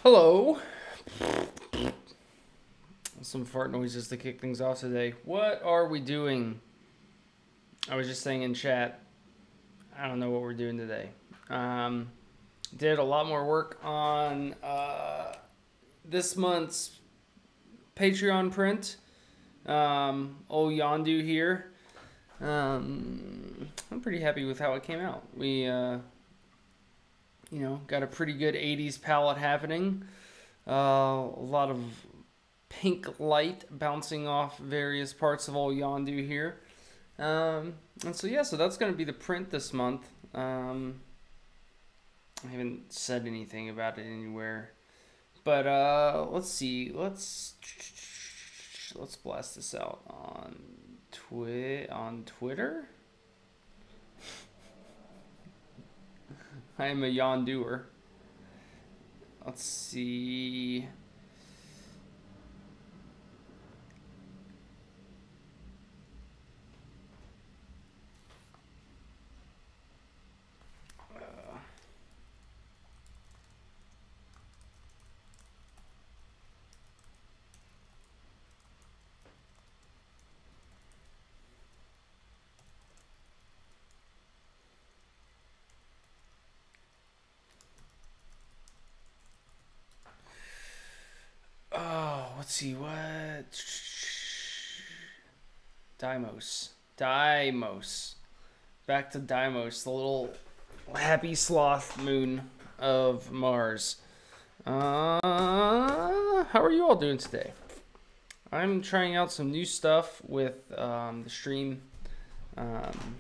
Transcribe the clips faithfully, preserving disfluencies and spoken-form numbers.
Hello. Some fart noises to kick things off today. What are we doing? I was just saying in chat, I don't know what we're doing today. Um, did a lot more work on uh, this month's Patreon print. Um, old Yondu here. Um, I'm pretty happy with how it came out. We, uh, you know, got a pretty good eighties palette happening. Uh, a lot of pink light bouncing off various parts of old Yondu here. Um, and so, yeah, so that's going to be the print this month. Um, I haven't said anything about it anywhere. But uh, let's see. Let's let's blast this out on twi- on Twitter. I am a Yondoer. Let's see. Oh, let's see what. Deimos. Deimos. Back to Deimos, the little happy sloth moon of Mars. Uh, how are you all doing today? I'm trying out some new stuff with um, the stream. Um,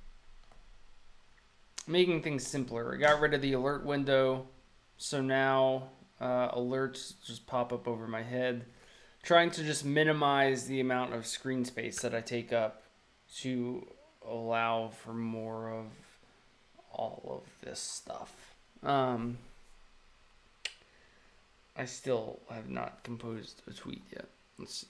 making things simpler. I got rid of the alert window, so now uh, alerts just pop up over my head. Trying to just minimize the amount of screen space that I take up to allow for more of all of this stuff. Um, I still have not composed a tweet yet. Let's see.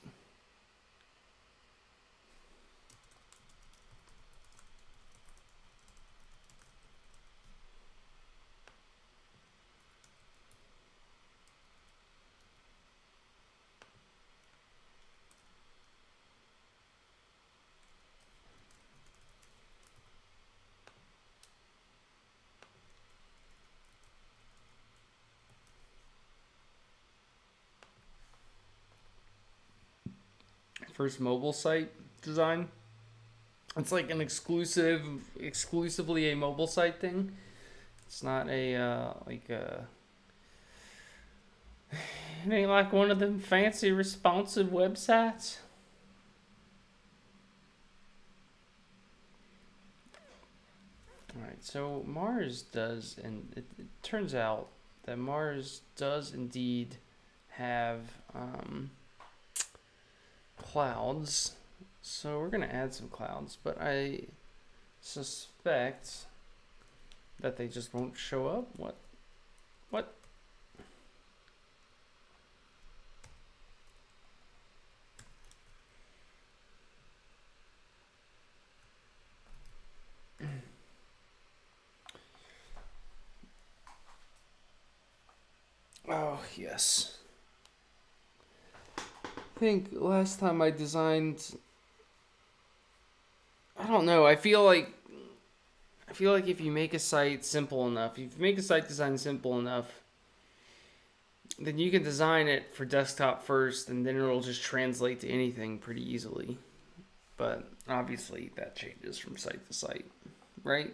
First mobile site design. It's like an exclusive, exclusively a mobile site thing. It's not a uh, like a. It ain't like one of them fancy responsive websites. All right, so Mars does, and it, it turns out that Mars does indeed have um, clouds. So we're gonna add some clouds, but I suspect that they just won't show up. What? What? Oh, yes. I think last time I designed, I don't know, I feel like I feel like if you make a site simple enough, if you make a site design simple enough, then you can design it for desktop first and then it'll just translate to anything pretty easily. But obviously that changes from site to site, right?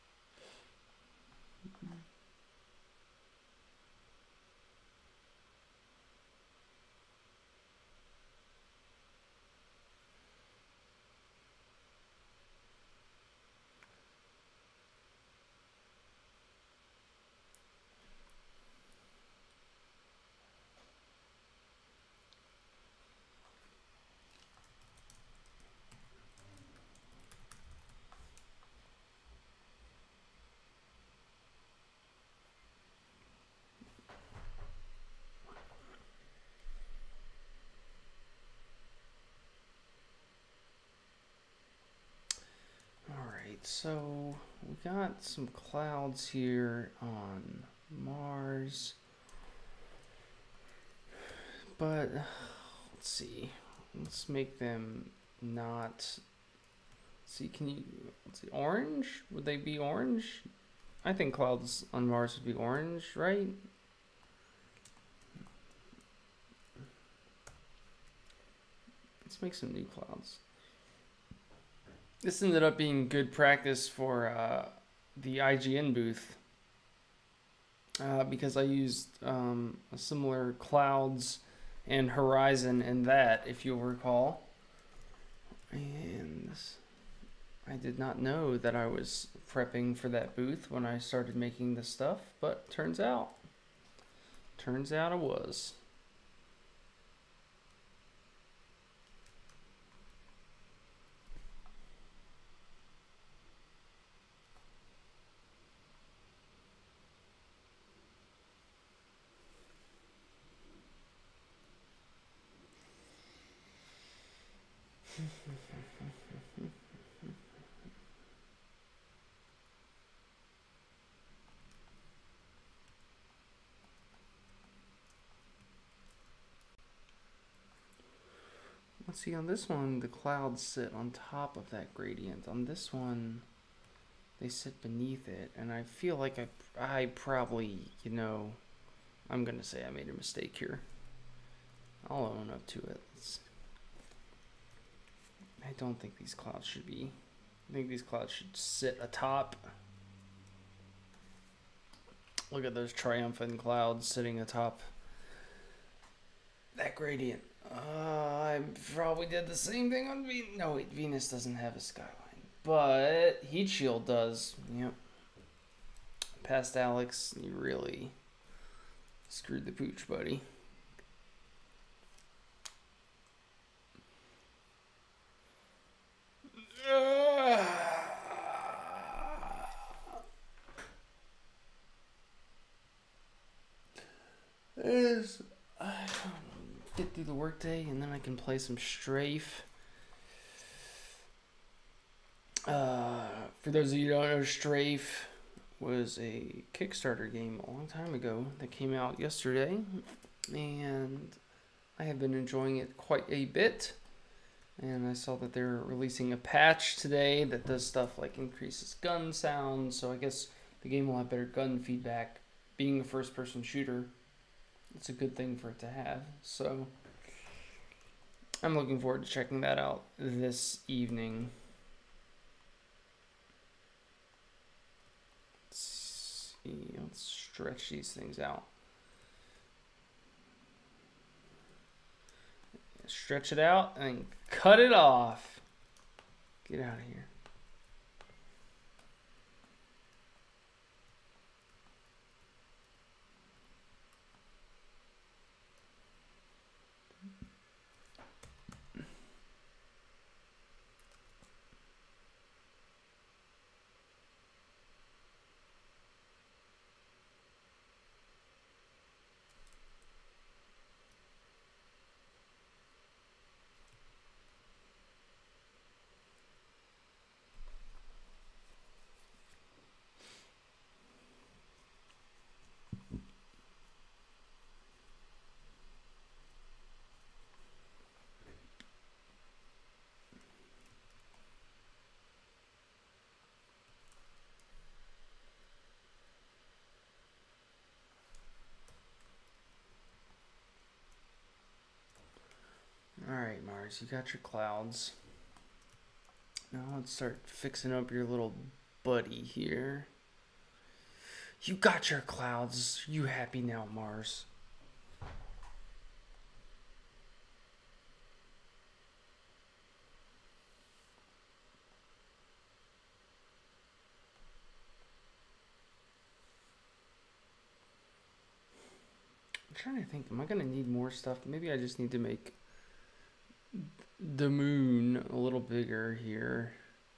Alright, so we got some clouds here on Mars. But let's see. Let's make them not. See, can you? Let's see. Orange? Would they be orange? I think clouds on Mars would be orange, right? Let's make some new clouds. This ended up being good practice for uh, the I G N booth uh, because I used um, a similar clouds and horizon in that, if you'll recall. And I did not know that I was prepping for that booth when I started making this stuff, but turns out, turns out I was. Let's see, on this one, the clouds sit on top of that gradient. On this one, they sit beneath it. And I feel like I, I probably, you know, I'm going to say I made a mistake here. I'll own up to it. Let's, I don't think these clouds should be. I think these clouds should sit atop. Look at those triumphant clouds sitting atop that gradient. Uh, I probably did the same thing on Venus. No, wait, Venus doesn't have a skyline. But Heat Shield does. Yep. Past Alex, you really screwed the pooch, buddy. Is get through the workday and then I can play some Strafe. Uh, for those of you who don't know, Strafe was a Kickstarter game a long time ago that came out yesterday, and I have been enjoying it quite a bit. And I saw that they're releasing a patch today that does stuff like increases gun sound, so I guess the game will have better gun feedback. Being a first-person shooter, it's a good thing for it to have. So I'm looking forward to checking that out this evening. Let's see, let's stretch these things out. Stretch it out and cut it off. Get out of here. Alright, Mars, you got your clouds. Now let's start fixing up your little buddy here. You got your clouds. You happy now, Mars? I'm trying to think, am I going to need more stuff? Maybe I just need to make the moon a little bigger here.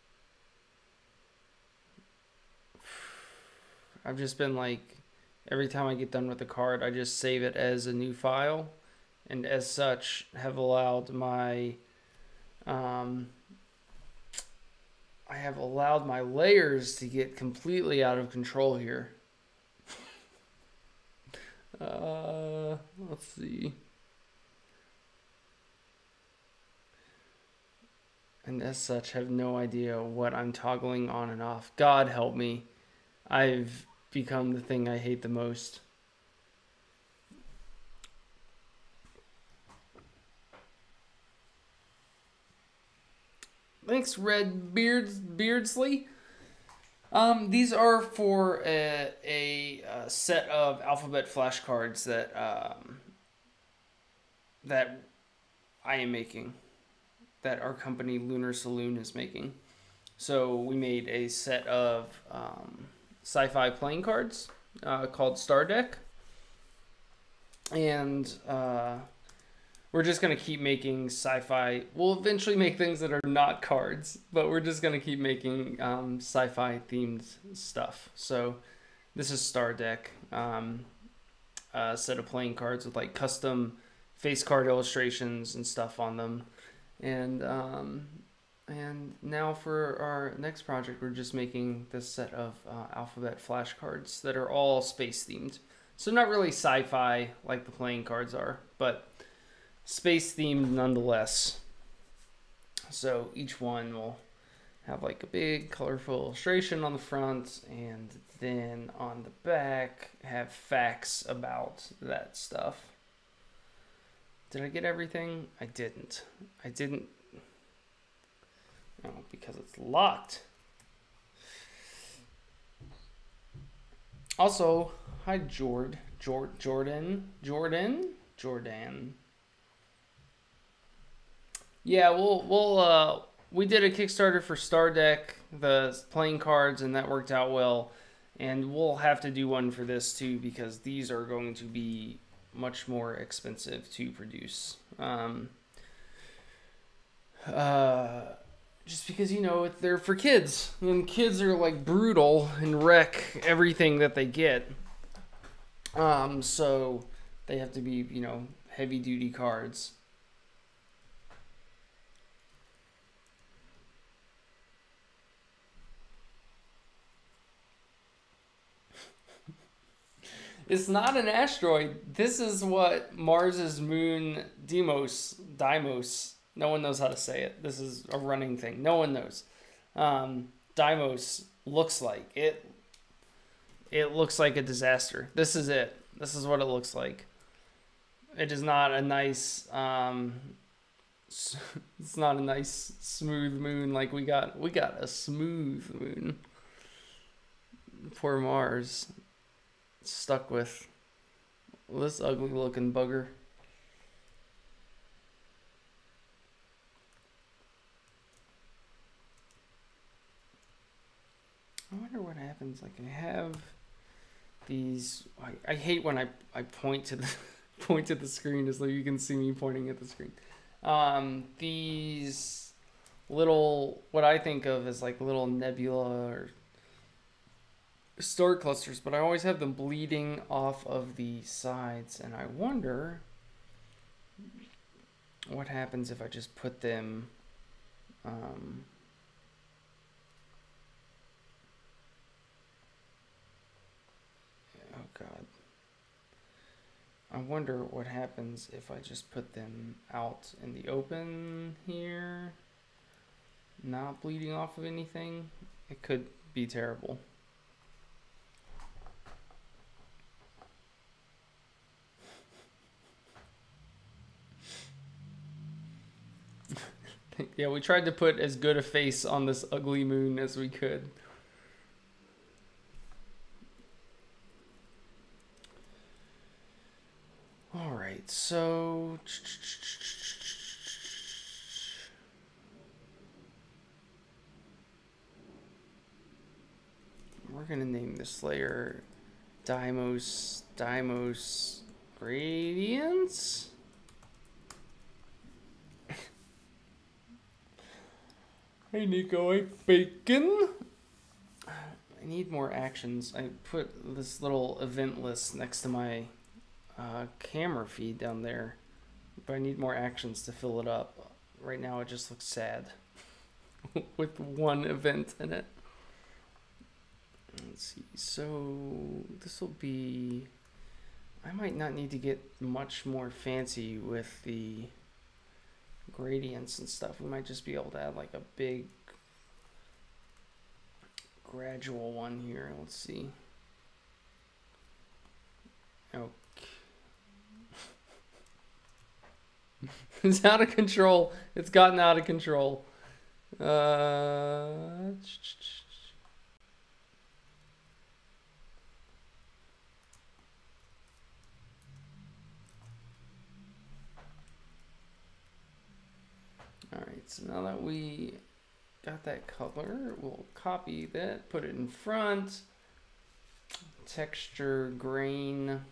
I've just been like, every time I get done with the card, I just save it as a new file, and as such have allowed my um, I have allowed my layers to get completely out of control here. uh, let's see. and as such have no idea what I'm toggling on and off. God help me. I've become the thing I hate the most. Thanks, Red Beards Beardsley. Um, these are for a, a, a set of alphabet flashcards that um, that I am making, that our company Lunar Saloon is making. So we made a set of um, sci-fi playing cards uh, called Star Deck, and uh, we're just going to keep making sci-fi. We'll eventually make things that are not cards, but we're just going to keep making um, sci-fi themed stuff. So this is Star Deck, um, a set of playing cards with like custom face card illustrations and stuff on them. And um, and now for our next project, we're just making this set of uh, alphabet flashcards that are all space themed. So not really sci-fi like the playing cards are, but space themed nonetheless. So each one will have like a big colorful illustration on the front, and then on the back have facts about that stuff. Did I get everything? I didn't. I didn't. Oh, because it's locked. Also, hi Jord, Jord, Jordan, Jordan, Jordan. Yeah, we'll we'll uh we did a Kickstarter for Star Deck, the playing cards, and that worked out well. And we'll have to do one for this too, because these are going to be much more expensive to produce. Um, uh, just because, you know, they're for kids, and kids are like brutal and wreck everything that they get. Um, so they have to be, you know, heavy duty cards. It's not an asteroid. This is what Mars's moon Deimos, Deimos, no one knows how to say it. This is a running thing. No one knows. Um, Deimos looks like. It It looks like a disaster. This is it. This is what it looks like. It is not a nice, um, it's not a nice smooth moon like we got. We got a smooth moon. Poor Mars. Stuck with this ugly looking bugger. I wonder what happens. Like I have these. I, I hate when I, I point to the point to the screen as though you can see me pointing at the screen. Um, these little, what I think of as like little nebula or star clusters, but I always have them bleeding off of the sides, and I wonder what happens if I just put them um, oh god I wonder what happens if I just put them out in the open here, not bleeding off of anything. It could be terrible. Yeah, we tried to put as good a face on this ugly moon as we could. All right, so we're gonna name this layer Deimos Deimos Gradients. Hey Nico, I bacon. I need more actions. I put this little event list next to my uh, camera feed down there, but I need more actions to fill it up. Right now it just looks sad with one event in it. Let's see, so this will be, I might not need to get much more fancy with the gradients and stuff, we might just be able to add like a big gradual one here. Let's see. Okay. It's out of control. It's gotten out of control. Uh, all right, so now that we got that color, we'll copy that, put it in front. Texture, grain,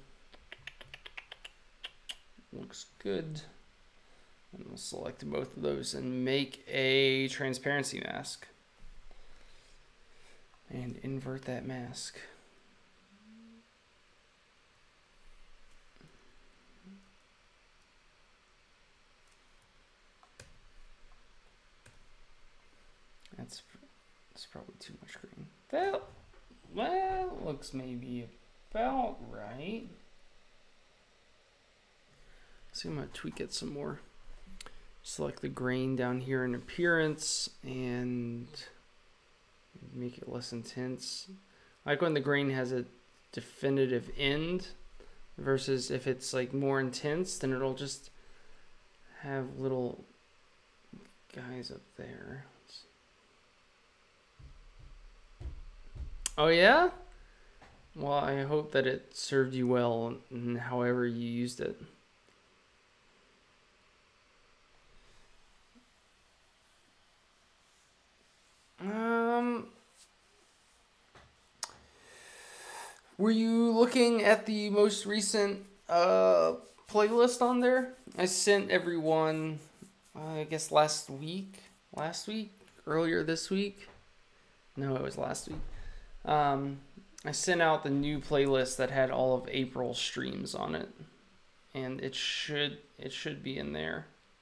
looks good. And we'll select both of those and make a transparency mask. And invert that mask. That's, that's probably too much green. That, well, looks maybe about right. So I'm going to tweak it some more. Select the grain down here in appearance and make it less intense. I like when the grain has a definitive end versus if it's like more intense, then it'll just have little guys up there. Oh yeah? Well, I hope that it served you well in however you used it. Um, were you looking at the most recent uh, playlist on there? I sent everyone, uh, I guess last week, last week, earlier this week. No, it was last week. Um, I sent out the new playlist that had all of April's streams on it, and it should it should be in there.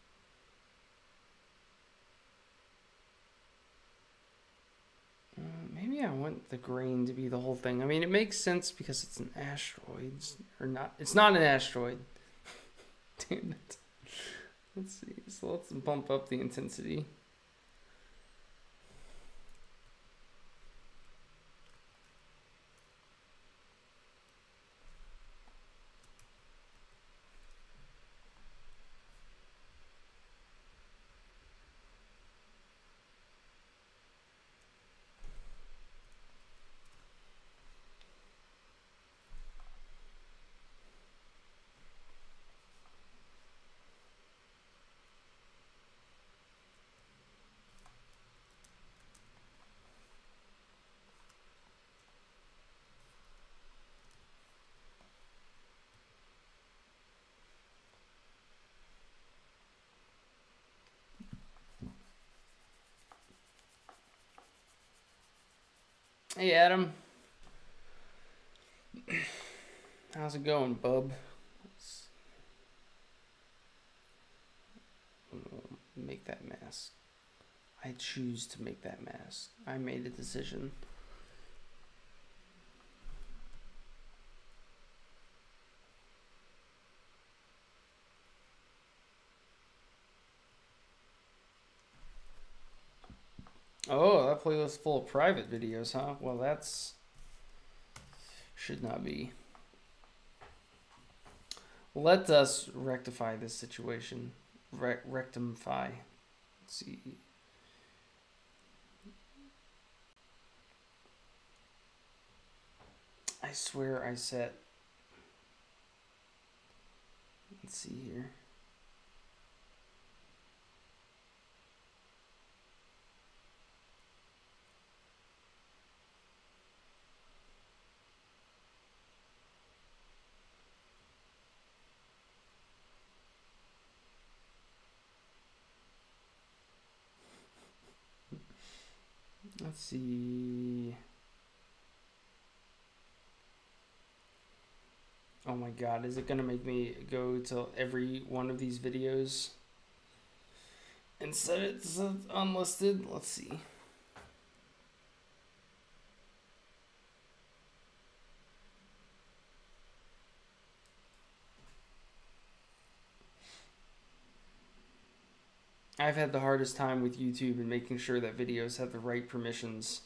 Uh, maybe I want the grain to be the whole thing. I mean, it makes sense because it's an asteroid, or not. It's not an asteroid. Damn it. Let's see. So let's bump up the intensity. Hey, Adam. How's it going, bub? Make that mask. I choose to make that mask. I made a decision. Oh, that playlist is full of private videos, huh? Well, that's... should not be. Let us rectify this situation. Re rectify. Let's see. I swear I set... Let's see here. Let's see. Oh my god, is it gonna make me go to every one of these videos and set it to unlisted? Let's see. I've had the hardest time with YouTube and making sure that videos have the right permissions.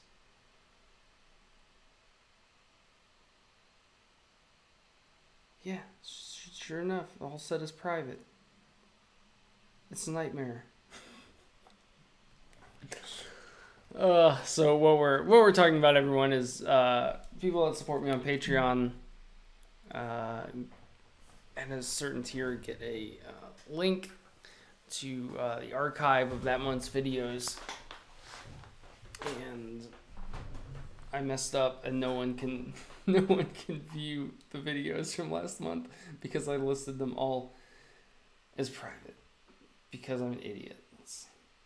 Yeah, sure enough, all set as private. It's a nightmare. Uh, so what we're what we're talking about, everyone, is uh, people that support me on Patreon. Uh, and a certain tier get a uh, link to uh, the archive of that month's videos. And I messed up, and no one can no one can view the videos from last month because I listed them all as private because I'm an idiot. That's...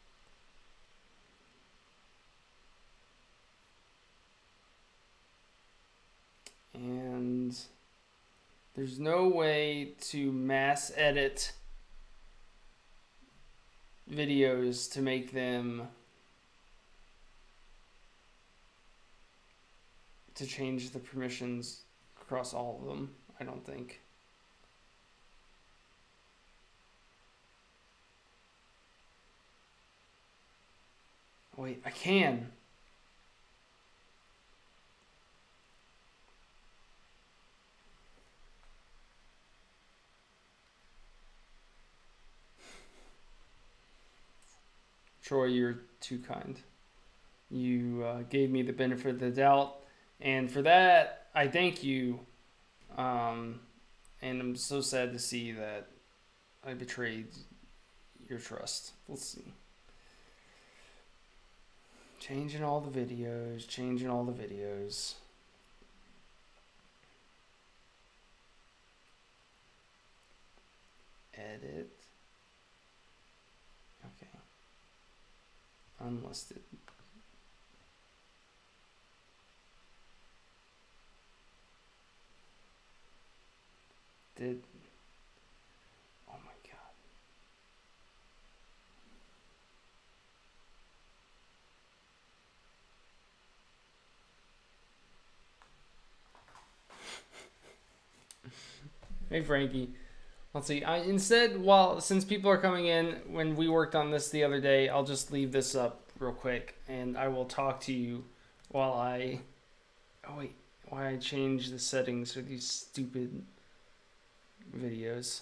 And there's no way to mass edit videos to make them to change the permissions across all of them, I don't think. Wait, I can. Troy, you're too kind. You uh, gave me the benefit of the doubt, and for that, I thank you. Um, and I'm so sad to see that I betrayed your trust. Let's see. Changing all the videos, changing all the videos. Edit. Okay. Unlisted. Did. Oh my God. Hey Frankie. Let's see. I instead, while since people are coming in, when we worked on this the other day, I'll just leave this up real quick, and I will talk to you while I. Oh wait, why I change the settings for these stupid videos.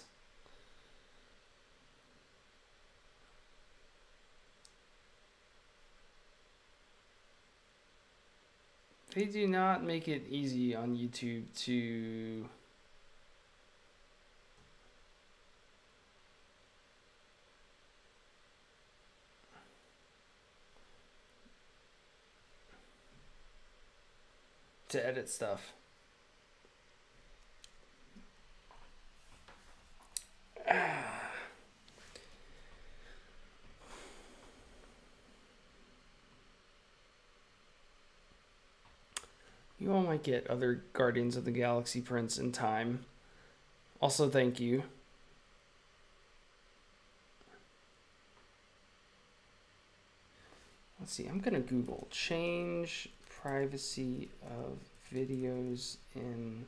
They do not make it easy on YouTube to. to edit stuff. You all might get other Guardians of the Galaxy prints in time. Also, thank you. Let's see, I'm going to Google change privacy of videos in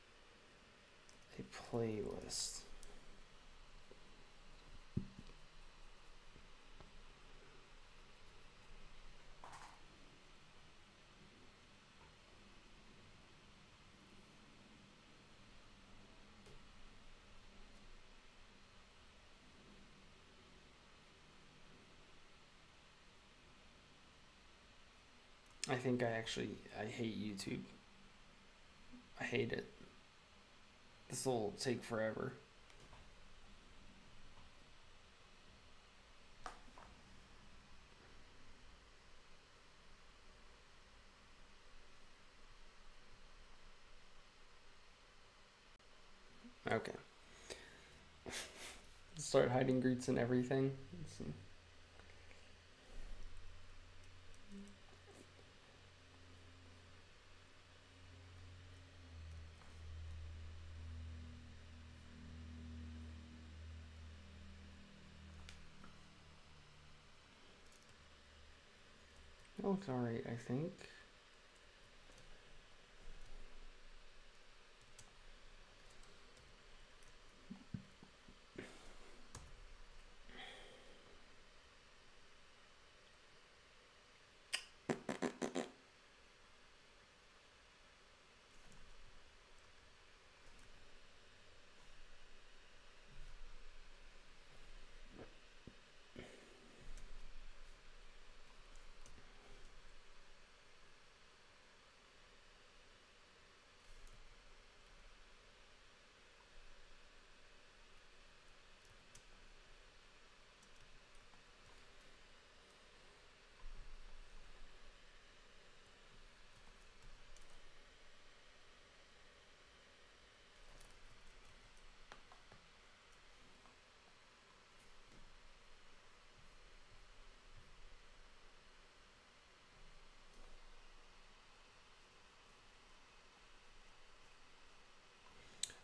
a playlist. I think I actually, I hate YouTube. I hate it. This will take forever. Okay. Start hiding greets and everything. Let's see. That looks alright, I think.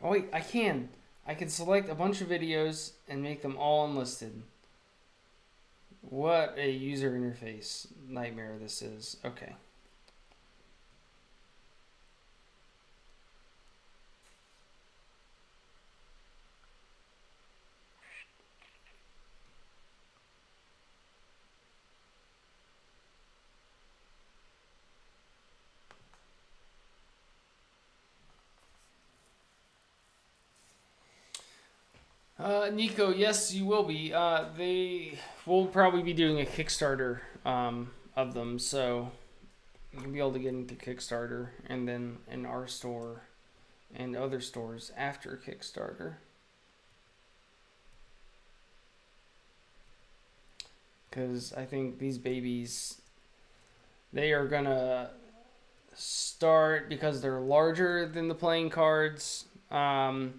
Oh wait, I can. I can select a bunch of videos and make them all unlisted. What a user interface nightmare this is. Okay. Uh, Nico, yes, you will be. Uh, they will probably be doing a Kickstarter um, of them, so you'll be able to get into Kickstarter and then in our store and other stores after Kickstarter. Because I think these babies, they are gonna start because they're larger than the playing cards. Um,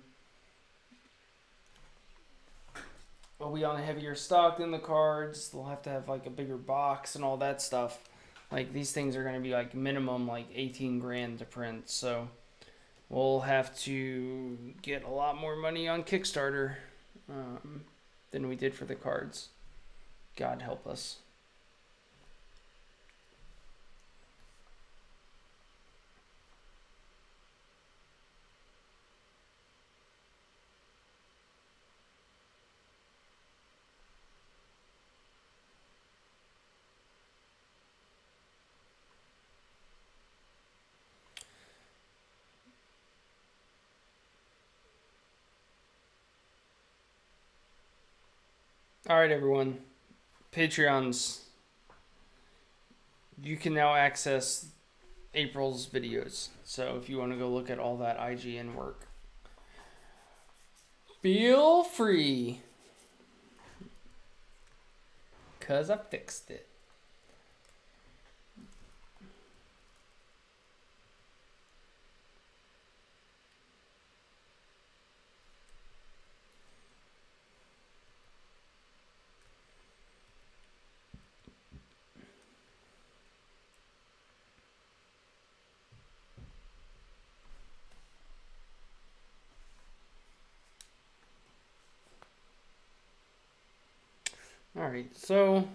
will be on a heavier stock than the cards. They'll have to have like a bigger box and all that stuff. Like these things are going to be like minimum like eighteen grand to print. So we'll have to get a lot more money on Kickstarter um, than we did for the cards. God help us. All right, everyone. Patreons. You can now access April's videos. So if you want to go look at all that I G N work, feel free. Because I fixed it. All right, so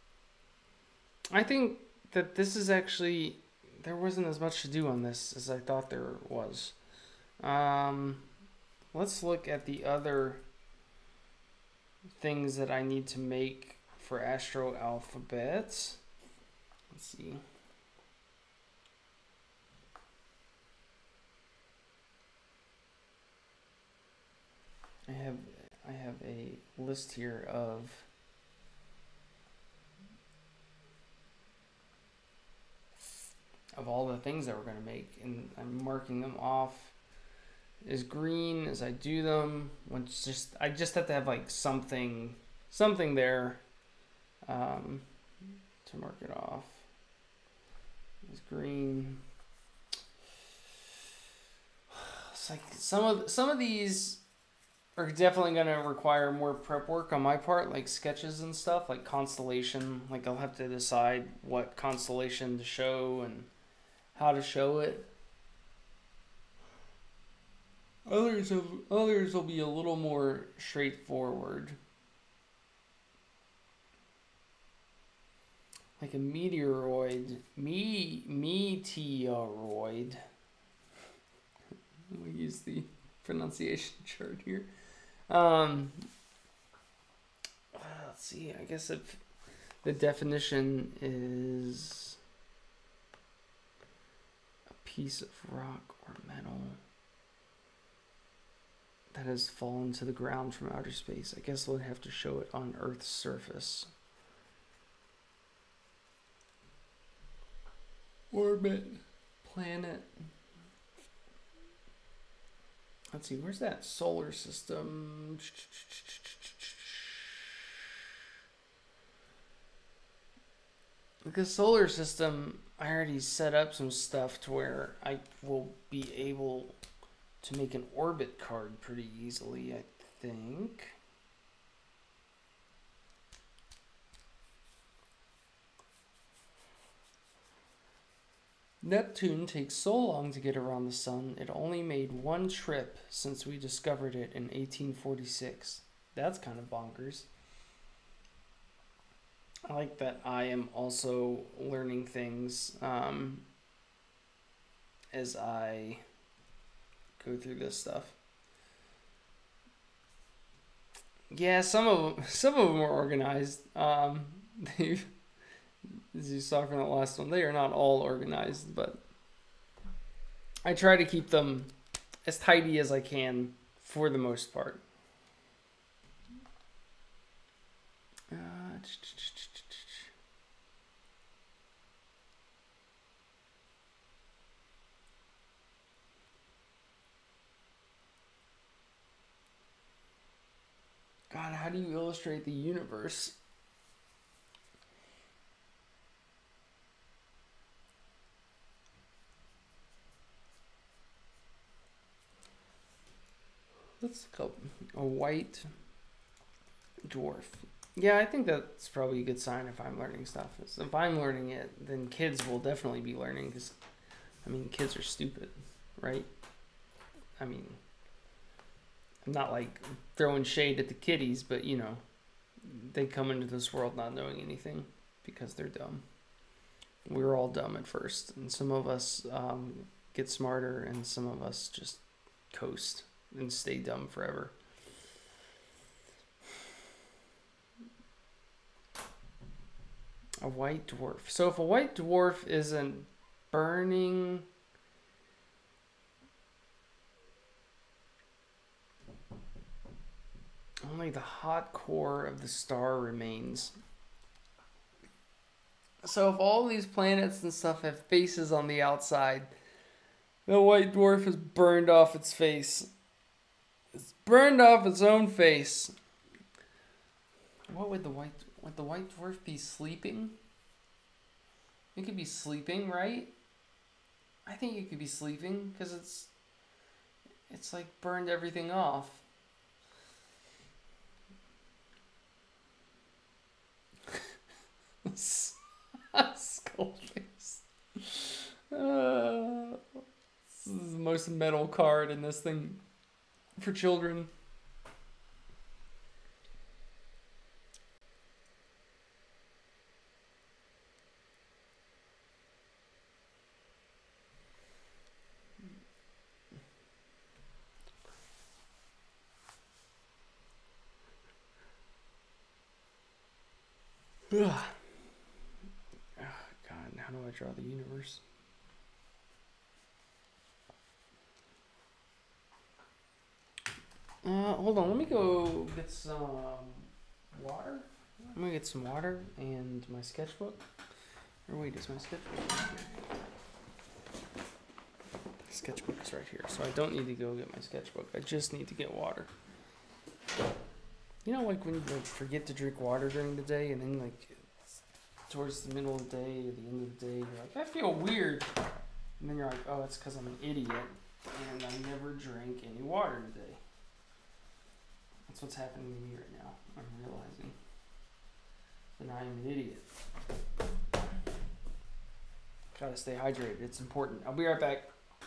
I think that this is actually, there wasn't as much to do on this as I thought there was. Um, let's look at the other things that I need to make for Astro Alphabet. Let's see. I have I have a list here of of all the things that we're going to make, and I'm marking them off as green as I do them. Once just I just have to have like something something there um, to mark it off as green. It's like some of some of these are definitely going to require more prep work on my part, like sketches and stuff, like constellation. Like I'll have to decide what constellation to show and how to show it. Others will, others will be a little more straightforward. Like a meteoroid, me meteoroid. We use the pronunciation chart here. Um, let's see. I guess if the definition is a piece of rock or metal that has fallen to the ground from outer space, I guess we'll have to show it on Earth's surface. Orbit, planet. Let's see, where's that solar system? Because solar system, I already set up some stuff to where I will be able to make an orbit card pretty easily, I think. Neptune takes so long to get around the sun, it only made one trip since we discovered it in eighteen forty-six. That's kind of bonkers. I like that I am also learning things um, as I go through this stuff. Yeah, some of them, some of them are organized. Um, they, as you saw from the last one, they are not all organized, but I try to keep them as tidy as I can for the most part. Uh, God, how do you illustrate the universe? Let's go a white dwarf. Yeah, I think that's probably a good sign if I'm learning stuff. If I'm learning it, then kids will definitely be learning because, I mean, kids are stupid, right? I mean, I'm not like throwing shade at the kiddies, but you know, they come into this world not knowing anything because they're dumb. We were all dumb at first, and some of us um, get smarter, and some of us just coast and stay dumb forever. A white dwarf. So if a white dwarf isn't burning, only the hot core of the star remains. So if all these planets and stuff have faces on the outside, the white dwarf has burned off its face. It's burned off its own face. What would the white would the white dwarf be sleeping? It could be sleeping, right? I think it could be sleeping because it's it's like burned everything off. Skull face. Uh, this is the most metal card in this thing for children. Ugh. Oh, God, how do I draw the universe? Uh, hold on, let me go get some water. I'm gonna get some water and my sketchbook. Or wait, is my sketchbook right here? The sketchbook is right here, so I don't need to go get my sketchbook. I just need to get water. You know, like when you like forget to drink water during the day, and then like it's towards the middle of the day or the end of the day, you're like, I feel weird, and then you're like, oh, it's because I'm an idiot and I never drank any water today. That's what's happening to me right now. I'm realizing that I am an idiot. Gotta stay hydrated. It's important. I'll be right back.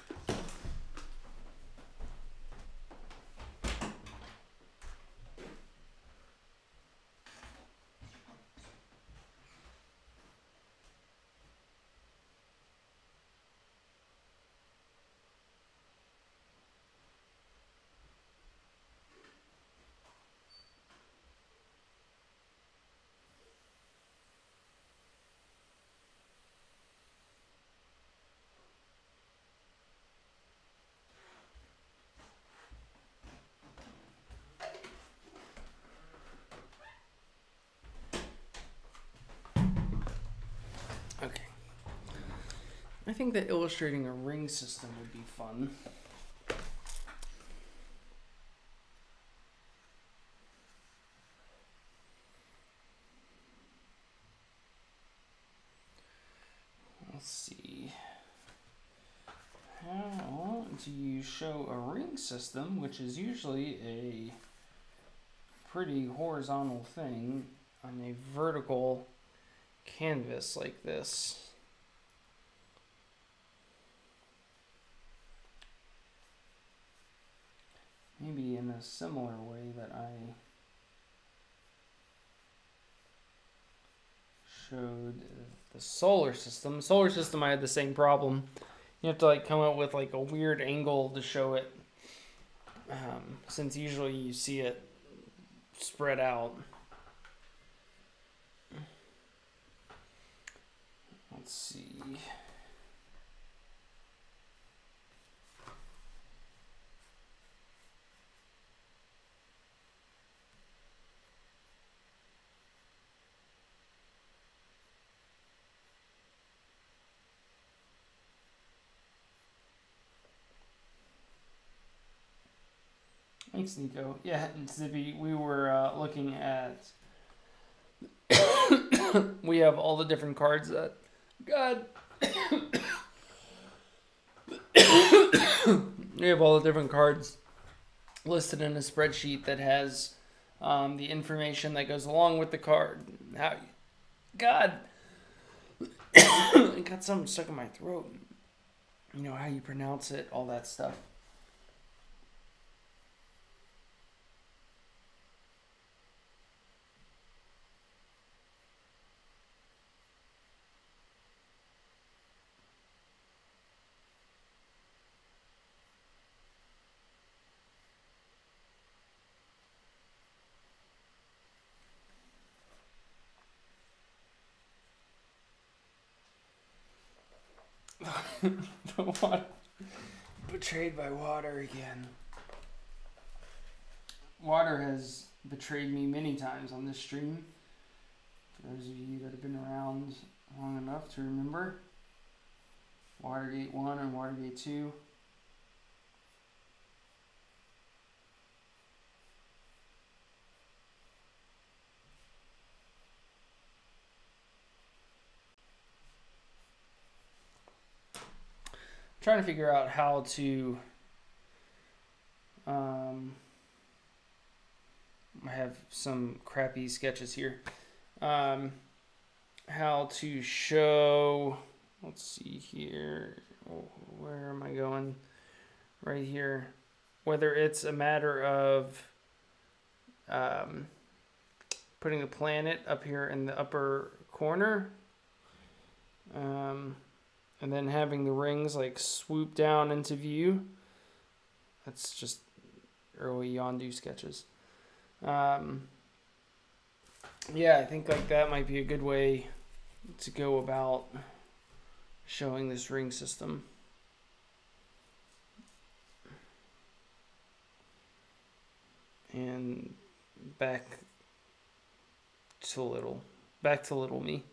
Okay. I think that illustrating a ring system would be fun. Let's see. How do you show a ring system, which is usually a pretty horizontal thing, on a vertical canvas like this? maybe in a similar way that I showed the solar system. Solar system, I had the same problem. You have to like come up with like a weird angle to show it, um, since usually you see it spread out. Let's see. Thanks, Nico. Yeah, and Zippy, we were uh, looking at. We have all the different cards that. God. We have all the different cards listed in a spreadsheet that has um, the information that goes along with the card. How. God. I got something stuck in my throat. You know, how you pronounce it, all that stuff. The water. Betrayed by water again. Water has betrayed me many times on this stream. For those of you that have been around long enough to remember. Watergate one and Watergate two. Trying to figure out how to um, I have some crappy sketches here. Um, how to show, let's see here, where am I going? Right here. Whether it's a matter of um, putting a planet up here in the upper corner, um, and then having the rings like swoop down into view. That's just early Yondu sketches. Um, yeah, I think like that might be a good way to go about showing this ring system. And back to little, back to little me.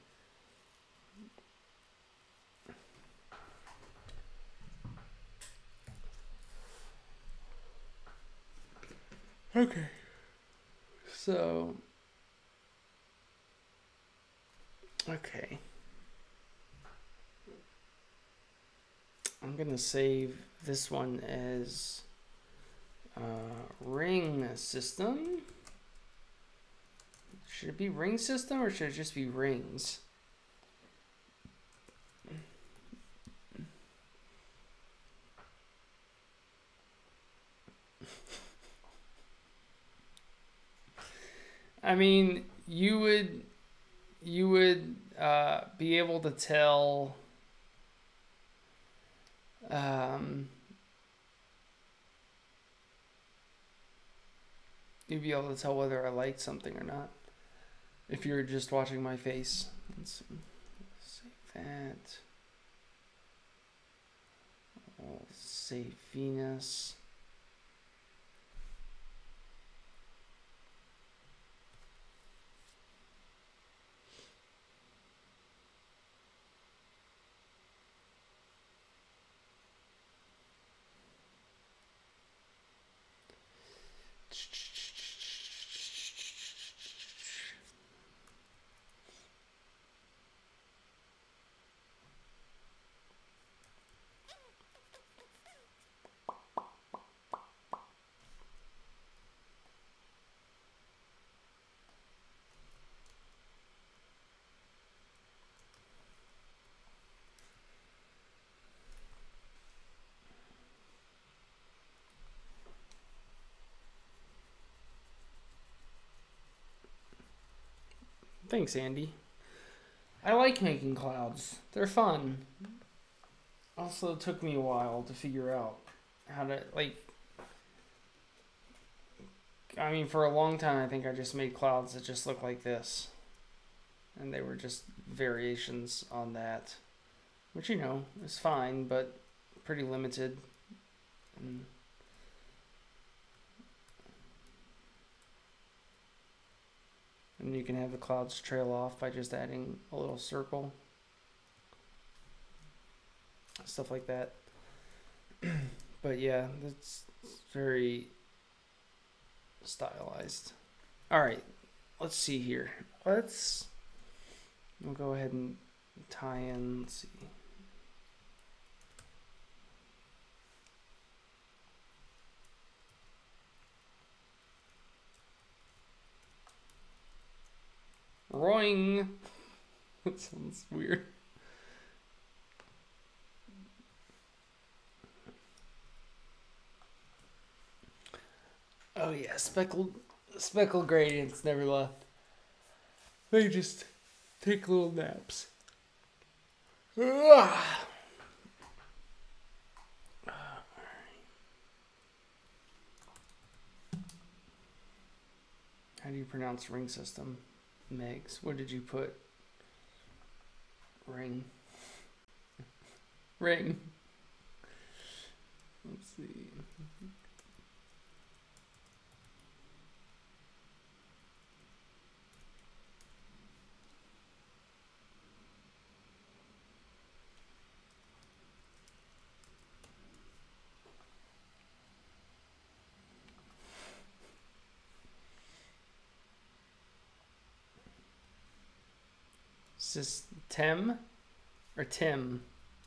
Okay. So, okay. I'm going to save this one as uh, ring system. Should it be ring system or should it just be rings? I mean, you would you would uh, be able to tell um, you'd be able to tell whether I liked something or not if you're just watching my face. Let's save that. I'll save Venus. Thanks, Andy. I like making clouds. They're fun. Also, it took me a while to figure out how to, like, I mean, for a long time, I think I just made clouds that just look like this. And they were just variations on that. Which, you know, is fine, but pretty limited. And And you can have the clouds trail off by just adding a little circle. Stuff like that. But yeah, that's very stylized. All right, let's see here. Let's, we'll go ahead and tie in, let's see. Roing. That sounds weird. Oh yeah, speckled speckled gradients never left. They just take little naps. Ugh. How do you pronounce ring system? Megs, what did you put? Ring. Ring. Let's see. Is this Tim or Tim?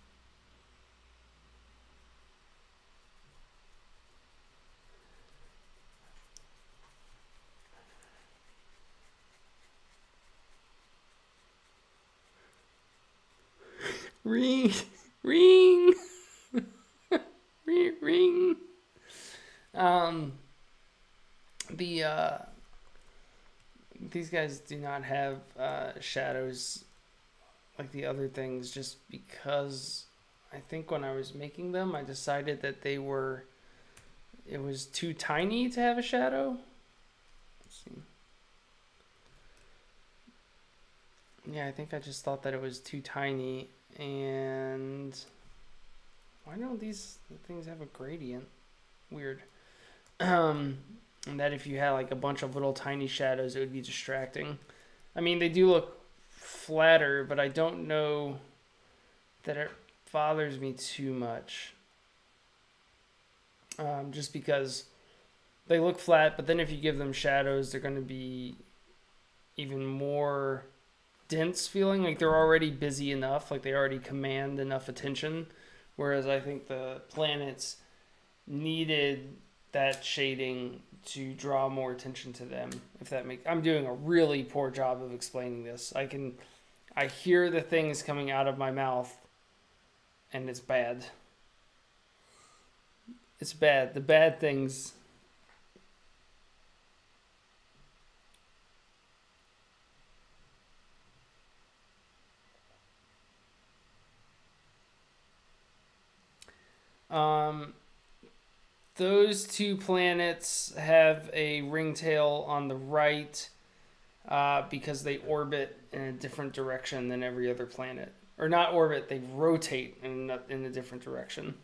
Ring, ring, ring, ring. Um, the uh, these guys do not have uh, shadows like the other things, just because I think when I was making them, I decided that they were, it was too tiny to have a shadow. Let's see. Yeah, I think I just thought that it was too tiny. And why don't these things have a gradient? Weird. Um, and that if you had like a bunch of little tiny shadows, it would be distracting. I mean, they do look flatter, but I don't know that it bothers me too much. Um, just because they look flat, but then if you give them shadows, they're going to be even more dense feeling, like they're already busy enough, like they already command enough attention, whereas I think the planets needed that shading to draw more attention to them. If that makes, I'm doing a really poor job of explaining this. I can, I hear the things coming out of my mouth, and it's bad. It's bad. The bad things. Um, those two planets have a ringtail on the right uh, because they orbit in a different direction than every other planet. Or not orbit, they rotate in a, in a different direction.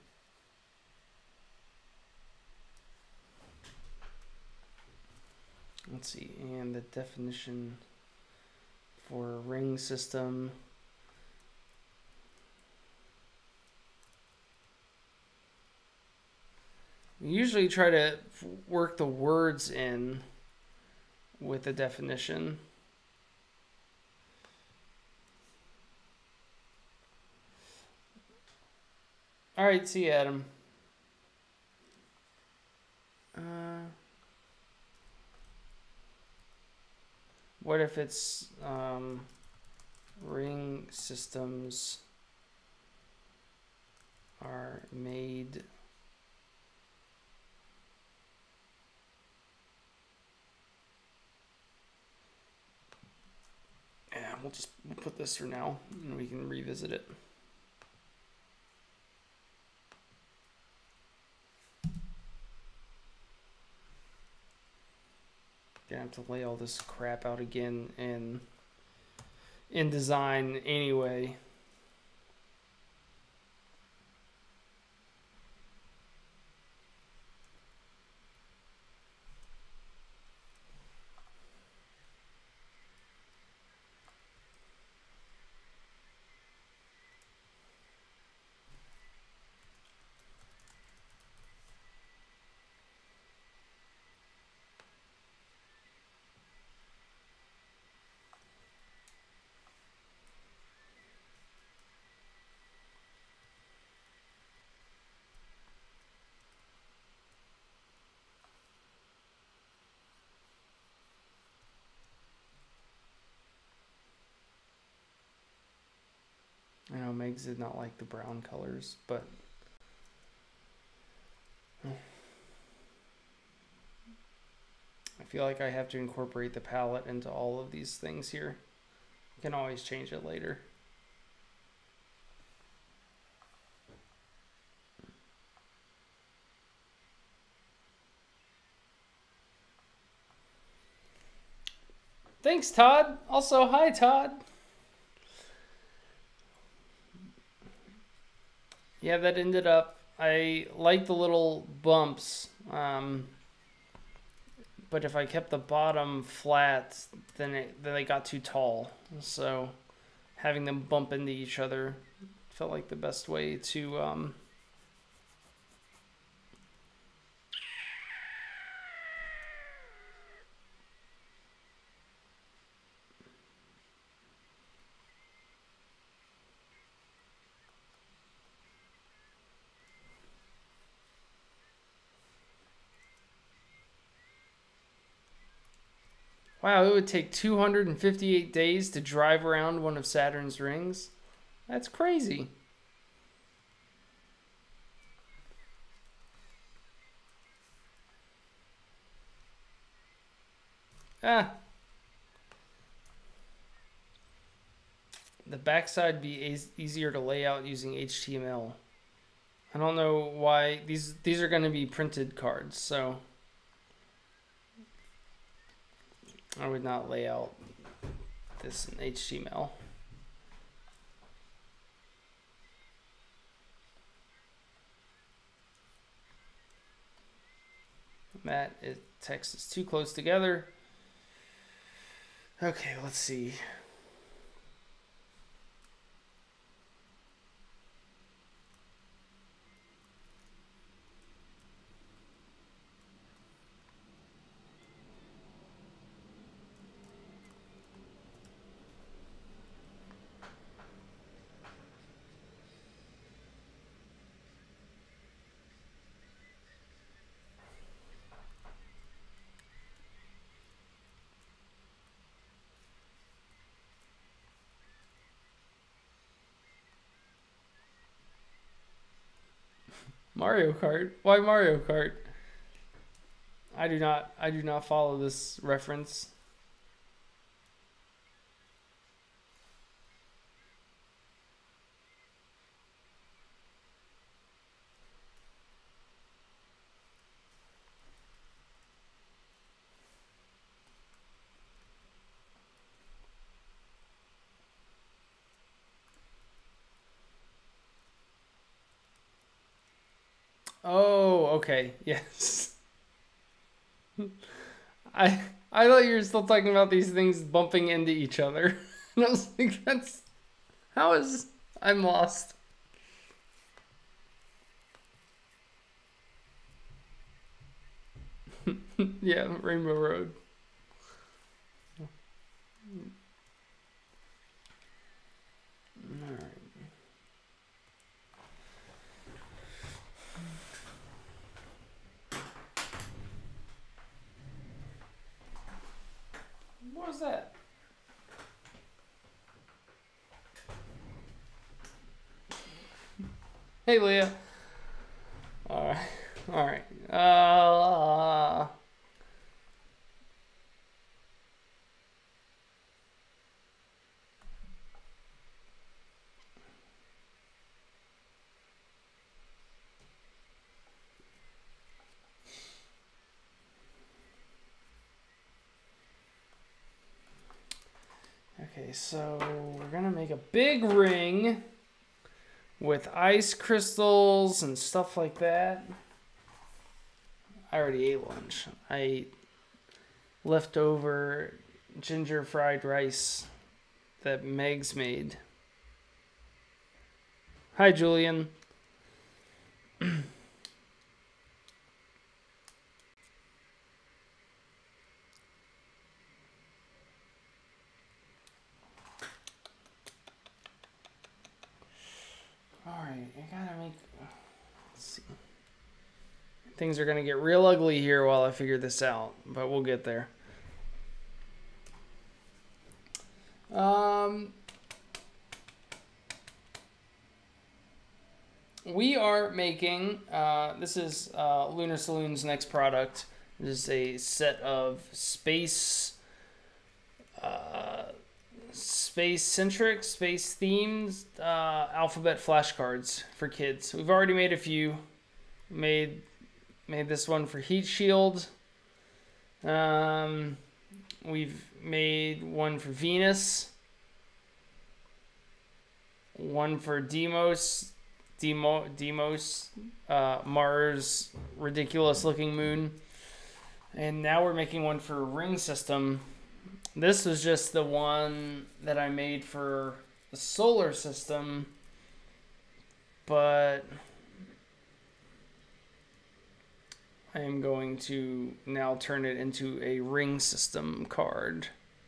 Let's see, and the definition for a ring system. We usually try to work the words in with the definition. All right, see you, Adam. Uh, what if it's um, ring systems are made we'll just we'll put this through now, and we can revisit it. Gonna have to lay all this crap out again in InDesign anyway. I know Megs did not like the brown colors, but I feel like I have to incorporate the palette into all of these things here. You can always change it later. Thanks, Todd. Also, hi, Todd. Yeah, that ended up, I like the little bumps, um, but if I kept the bottom flat, then, it, then they got too tall. So having them bump into each other felt like the best way to... Um, Wow, it would take two hundred fifty-eight days to drive around one of Saturn's rings. That's crazy. Ah. The backside be e easier to lay out using H T M L. I don't know why. These, these are going to be printed cards, so... I would not lay out this in H T M L. That it, text is too close together. Okay, let's see. Mario Kart? Why Mario Kart? I do not I do not follow this reference. Oh, okay. Yes. I I thought you were still talking about these things bumping into each other. And I was like, that's... How is... I'm lost. Yeah, Rainbow Road. Alright. What was that? Hey, Leah. All right. All right. Uh, Okay, so we're gonna make a big ring with ice crystals and stuff like that. I already ate lunch. I ate leftover ginger fried rice that Meg's made. Hi, Julian. Alright, I gotta make... Let's see. Things are gonna get real ugly here while I figure this out, but we'll get there. Um... We are making, uh, this is uh, Lunar Saloon's next product. This is a set of space, uh, space-centric, space-themed uh, alphabet flashcards for kids. We've already made a few. Made made this one for Heat Shield. Um, we've made one for Venus. One for Deimos. Demo, Deimos, uh, Mars, ridiculous looking moon. And now we're making one for Ring System. This was just the one that I made for the solar system, but I am going to now turn it into a Ring System card.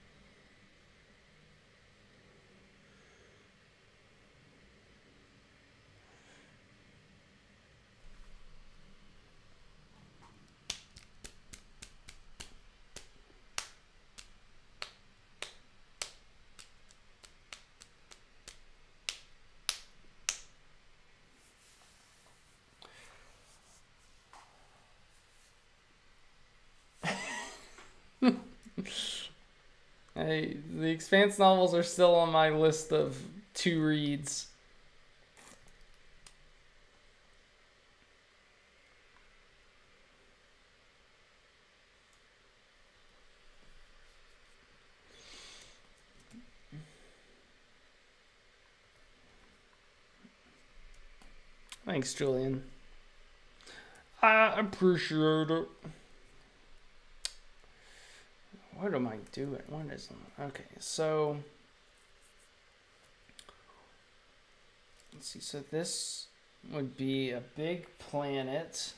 I, the Expanse novels are still on my list of two reads. Thanks, Julian. I appreciate it. What am I doing? What is it? Okay, so let's see. So this would be a big planet.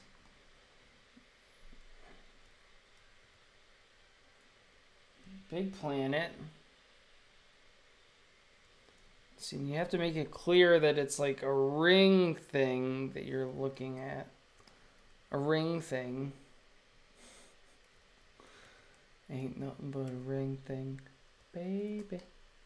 Big planet. See, you have to make it clear that it's like a ring thing that you're looking at. A ring thing. Ain't nothing but a ring thing, baby.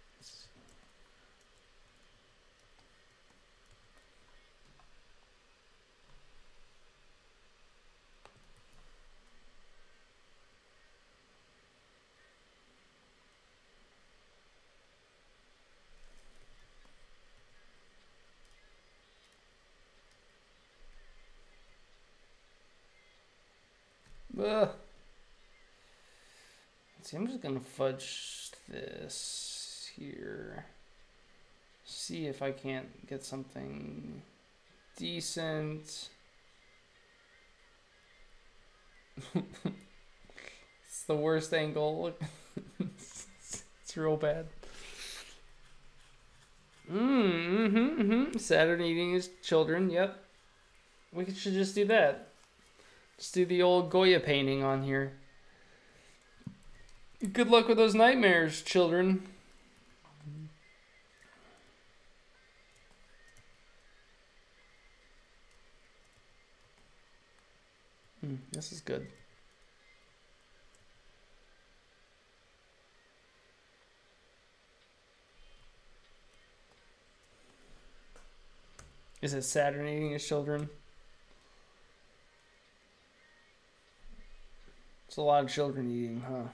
Ugh. See, I'm just gonna fudge this here. See if I can't get something decent. It's the worst angle. it's, it's real bad. Mm, mm-hmm, mm-hmm. Saturn eating his children. Yep. We should just do that. Just do the old Goya painting on here. Good luck with those nightmares, children. Hmm, this is good. Is it Saturn eating his children? It's a lot of children eating, huh?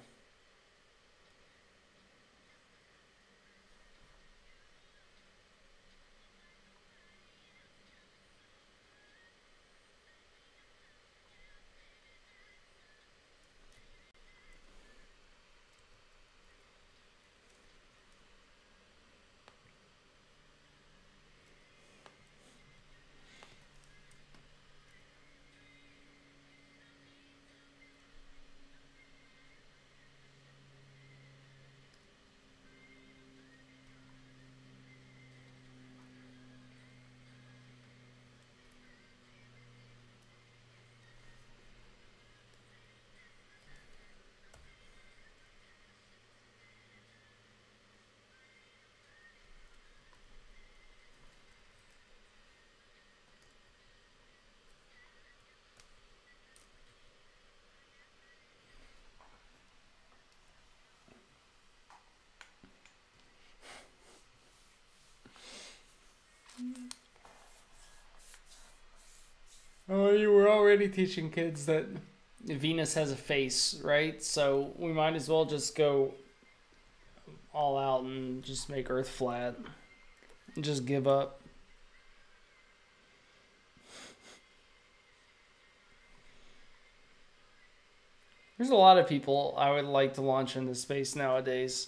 already teaching kids that Venus has a face, right? So we might as well just go all out and just make Earth flat. And just give up. There's a lot of people I would like to launch into space nowadays.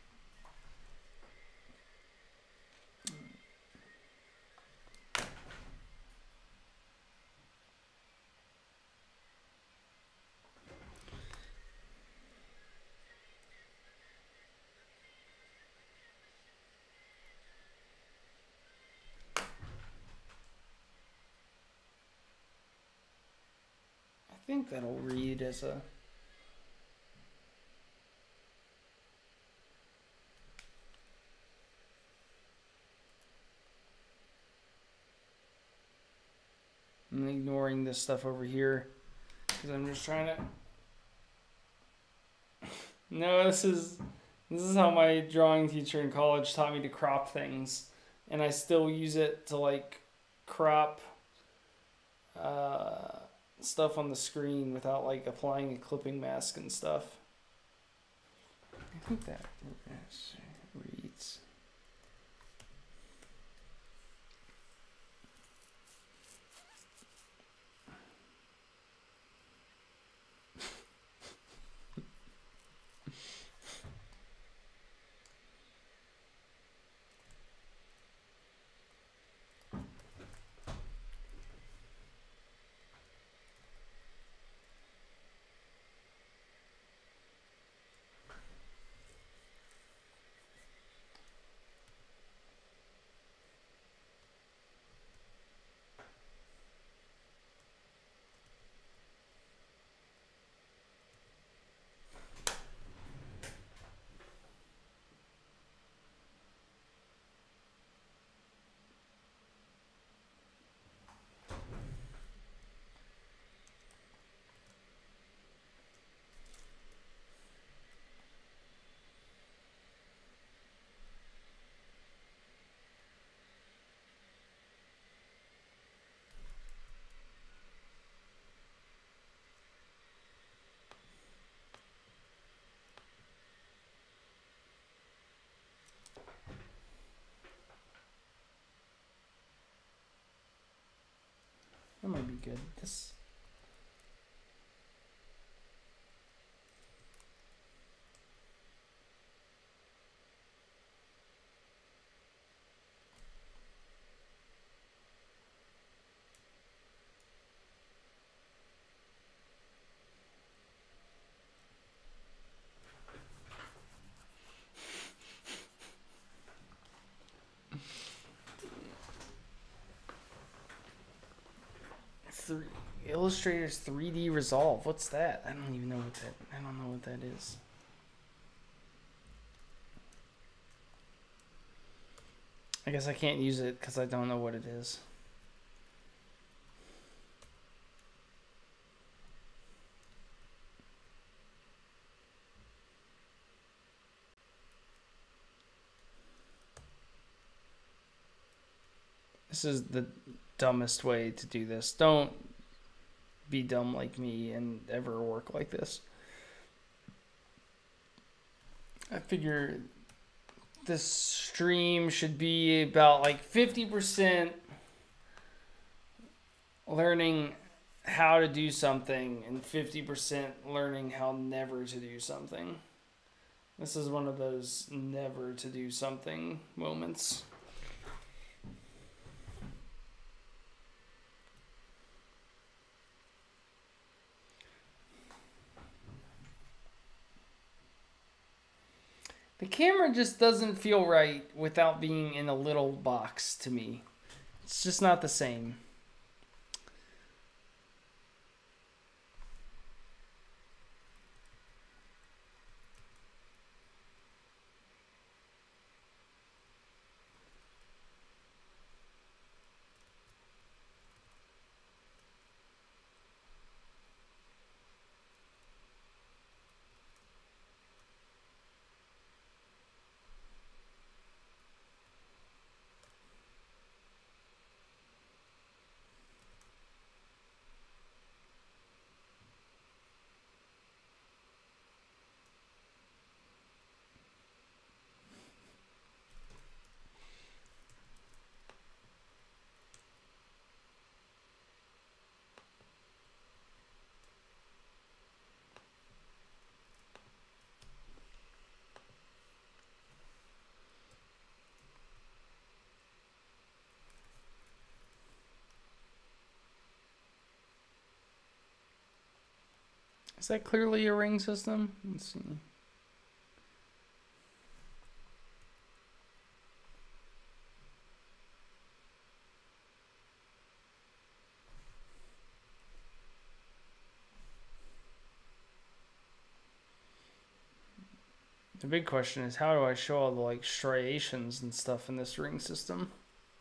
I think that'll read as a... I'm ignoring this stuff over here because I'm just trying to... No, this is this is how my drawing teacher in college taught me to crop things, and I still use it to like crop uh, stuff on the screen without like applying a clipping mask and stuff. I think that reads. That might be good. This. Three, Illustrator's three D Resolve. What's that? I don't even know what that. I don't know what that is. I guess I can't use it because I don't know what it is. This is the dumbest way to do this. Don't be dumb like me and ever work like this. I figure this stream should be about like fifty percent learning how to do something and fifty percent learning how never to do something. This is one of those never to do something moments. The camera just doesn't feel right without being in a little box to me. It's just not the same. Is that clearly a ring system? Let's see. The big question is, how do I show all the like striations and stuff in this ring system?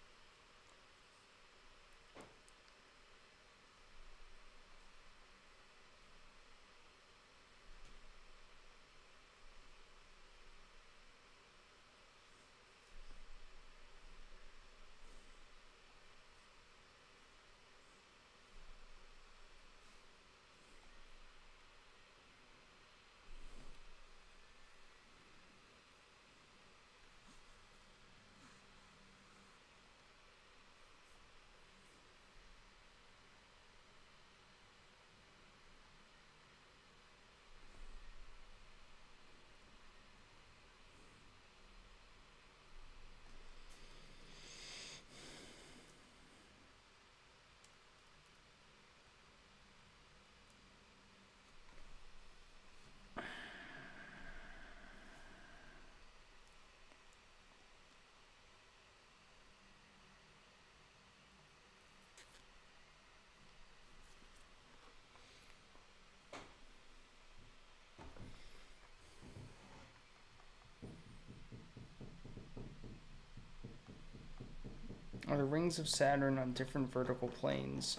Are the rings of Saturn on different vertical planes?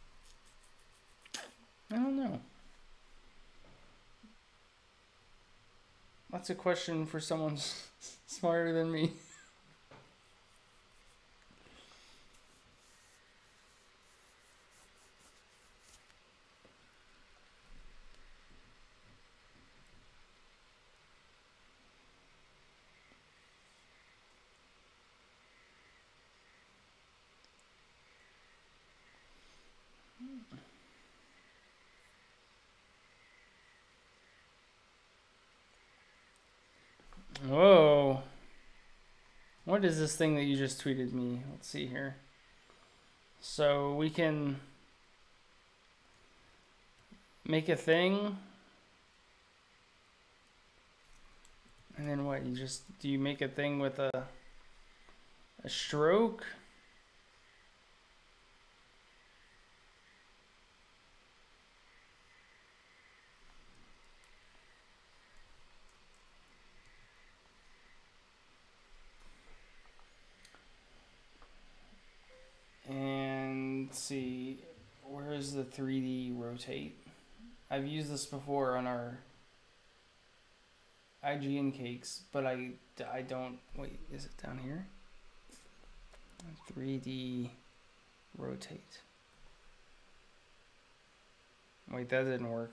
I don't know. That's a question for someone smarter than me. Whoa. What is this thing that you just tweeted me? Let's see here. So we can make a thing. And then what? You just, do you make a thing with a, a stroke? Let's see, where is the three D rotate? I've used this before on our I G N cakes, but I, I don't, wait, is it down here? three D rotate. Wait, that didn't work.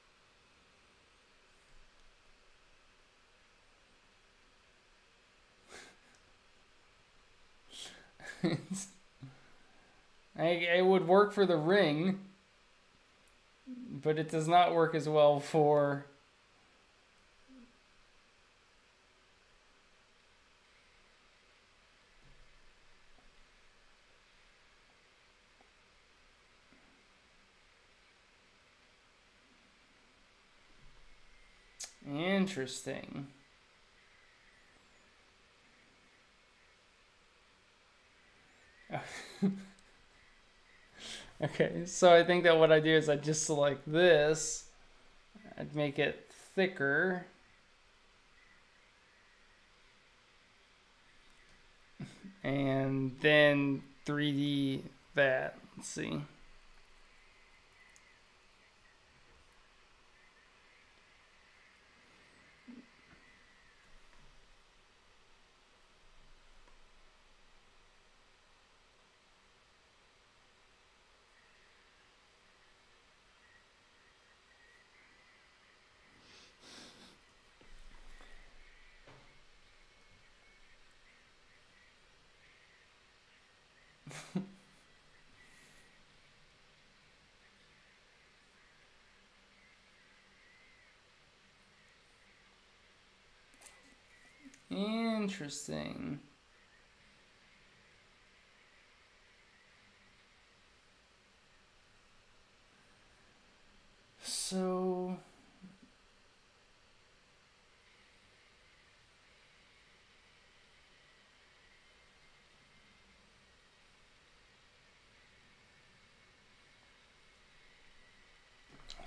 I, it would work for the ring, but it does not work as well for interesting. Okay, so I think that what I do is I just select this, I'd make it thicker, and then three D that. Let's see. Interesting. So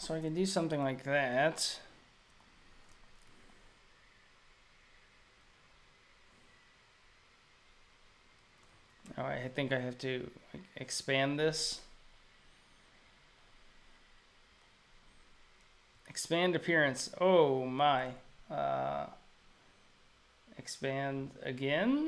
So I can do something like that. Oh, I think I have to expand this. Expand appearance. Oh my. Uh, expand again.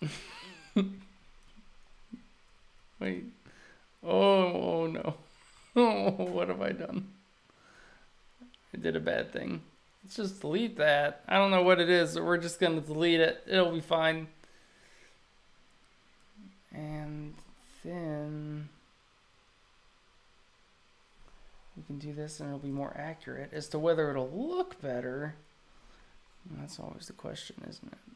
Wait. Oh, oh no. Oh, what have I done? I did a bad thing. Let's just delete that. I don't know what it is, but we're just going to delete it. It'll be fine. And then we can do this and it'll be more accurate. As to whether it'll look better, that's always the question, isn't it?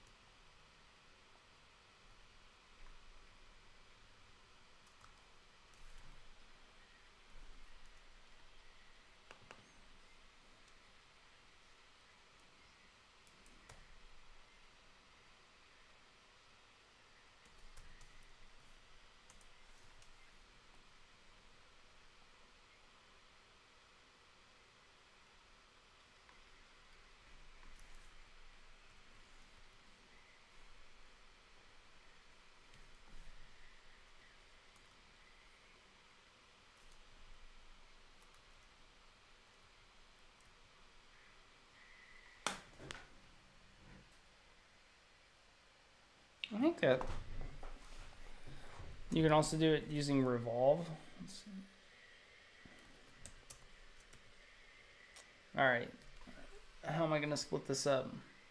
I think that you can also do it using revolve. All right, how am I going to split this up?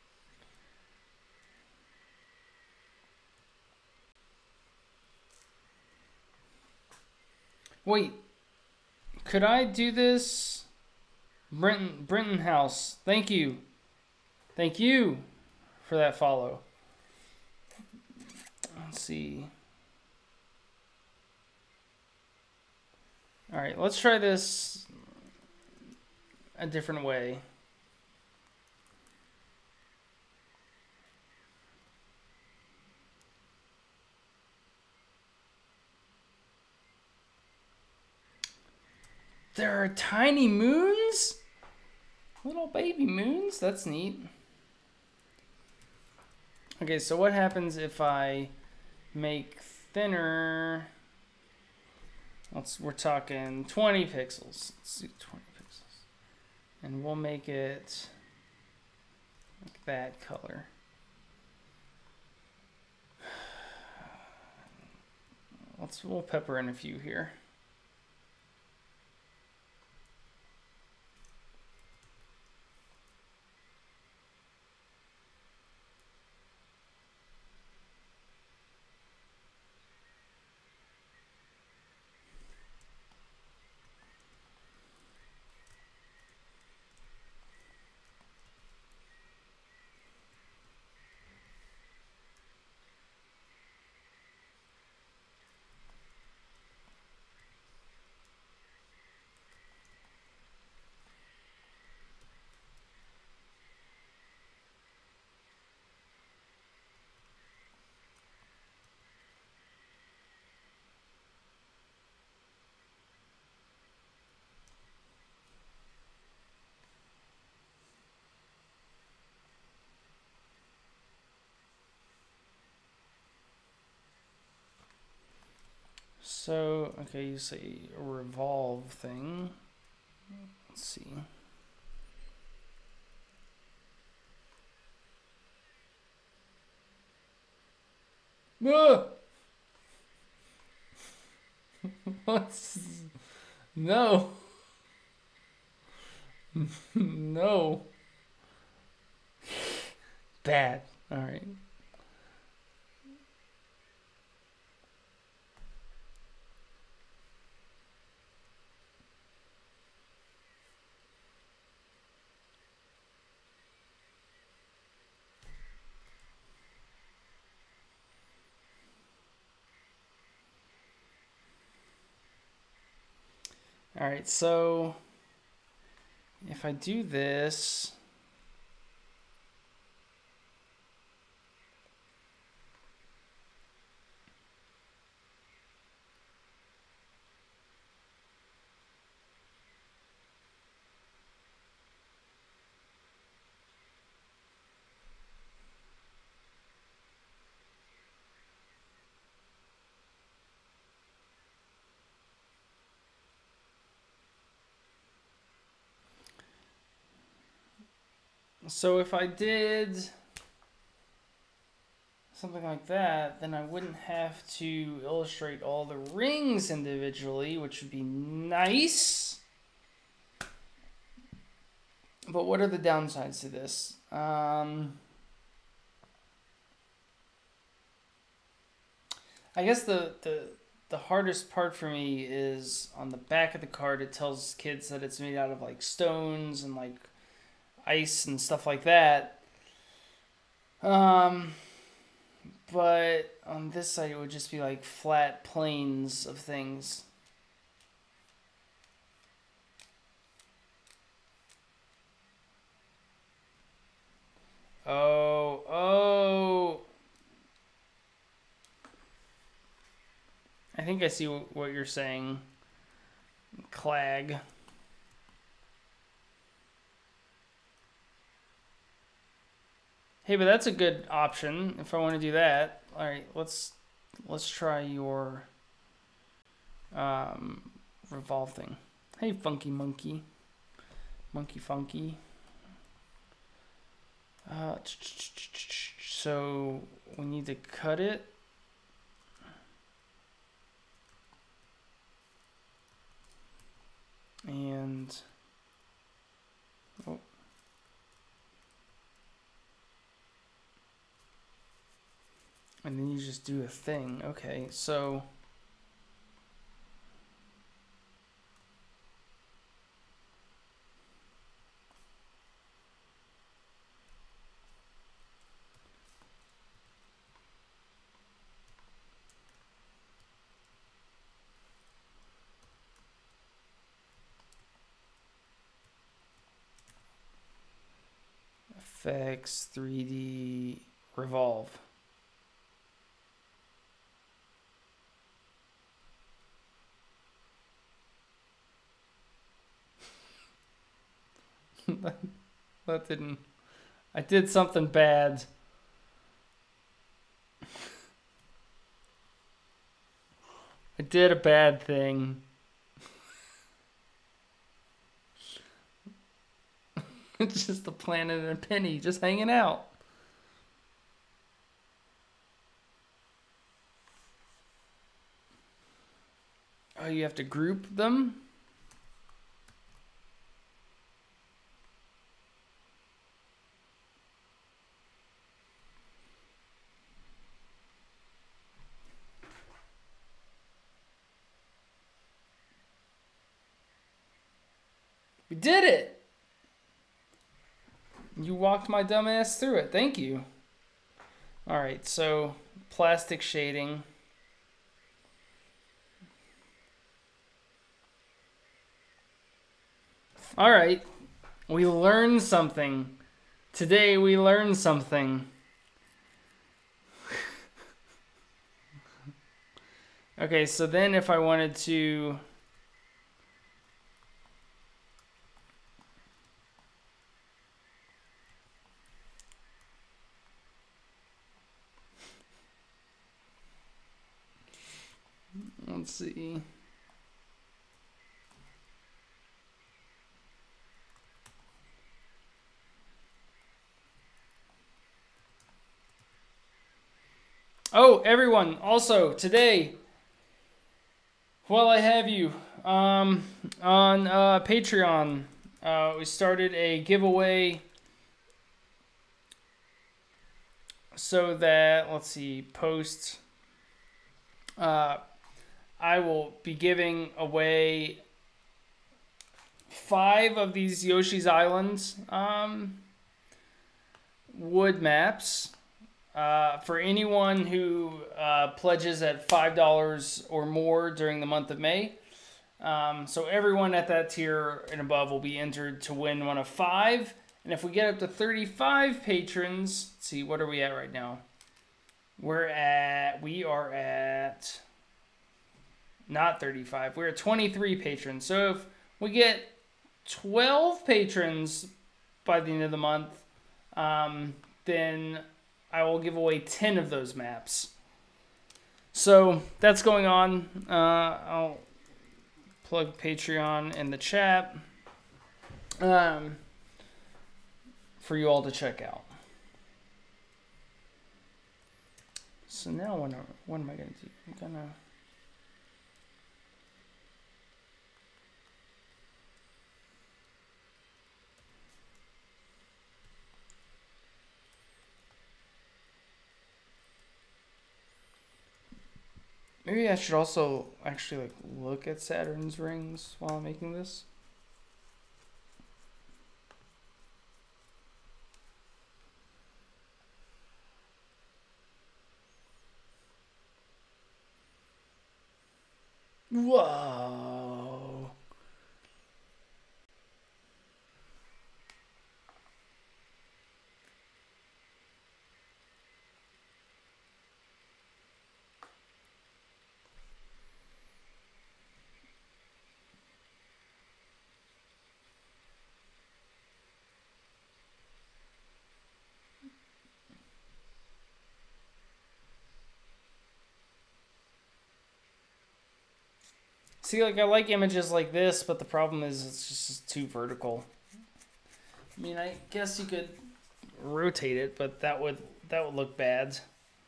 Wait, could I do this? Brenton, Brenton House, thank you. Thank you for that follow. Let's see. All right, let's try this a different way. There are tiny moons? Little baby moons? That's neat. Okay, so what happens if I make thinner? Let's, we're talking twenty pixels. Let's do twenty pixels. And we'll make it like that color. Let's, we'll pepper in a few here. So, okay, you say a revolve thing. Let's see. Ah! What's... No. No. Bad. All right. All right, so if I do this, So if I did something like that, then I wouldn't have to illustrate all the rings individually, which would be nice. But what are the downsides to this? Um, I guess the, the the hardest part for me is on the back of the card. It tells kids that it's made out of like stones and like ice and stuff like that. Um, but on this side, it would just be like flat plains of things. Oh, oh. I think I see what you're saying. Clag. Hey, but that's a good option if I want to do that. All right, let's let's try your um, revolve thing. Hey, funky monkey, monkey funky. Uh, so we need to cut it. And oh. And then you just do a thing. Okay, so effects, three D, revolve. that, that didn't. I did something bad. I did a bad thing. It's just a planet and a penny just hanging out. Oh, you have to group them? We did it! You walked my dumb ass through it. Thank you. All right, so plastic shading. All right, we learned something. Today we learned something. Okay, so then if I wanted to... Let's see. Oh, everyone, also today, while I have you, um, on uh, Patreon, uh, we started a giveaway so that, let's see, post, uh, I will be giving away five of these Yoshi's Islands um, wood maps. Uh, for anyone who uh, pledges at five dollars or more during the month of May. Um, so everyone at that tier and above will be entered to win one of five. And if we get up to thirty-five patrons, let's see, what are we at right now? We're at, we are at, not thirty-five, we're at twenty-three patrons. So if we get twelve patrons by the end of the month, um, then I will give away ten of those maps. So that's going on. Uh, I'll plug Patreon in the chat. Um, for you all to check out. So now what am, what am I going to do? I'm going to... Maybe I should also actually like look at Saturn's rings while I'm making this. Whoa. See, like, I like images like this, but the problem is it's just too vertical. I mean, I guess you could rotate it, but that would that would look bad.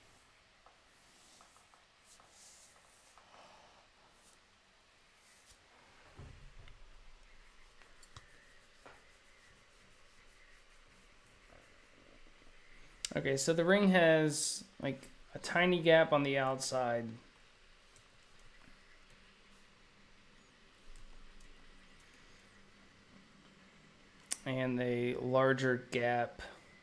Okay, so the ring has like a tiny gap on the outside. And a larger gap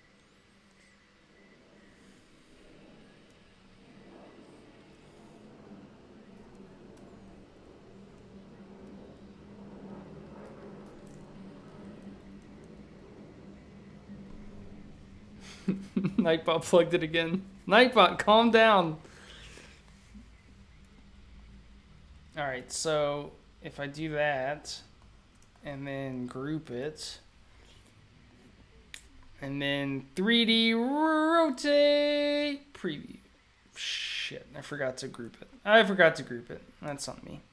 Nightbot plugged it again. Nightbot, calm down. Alright, so if I do that and then group it, and then three D rotate preview. Shit, I forgot to group it. I forgot to group it. That's on me.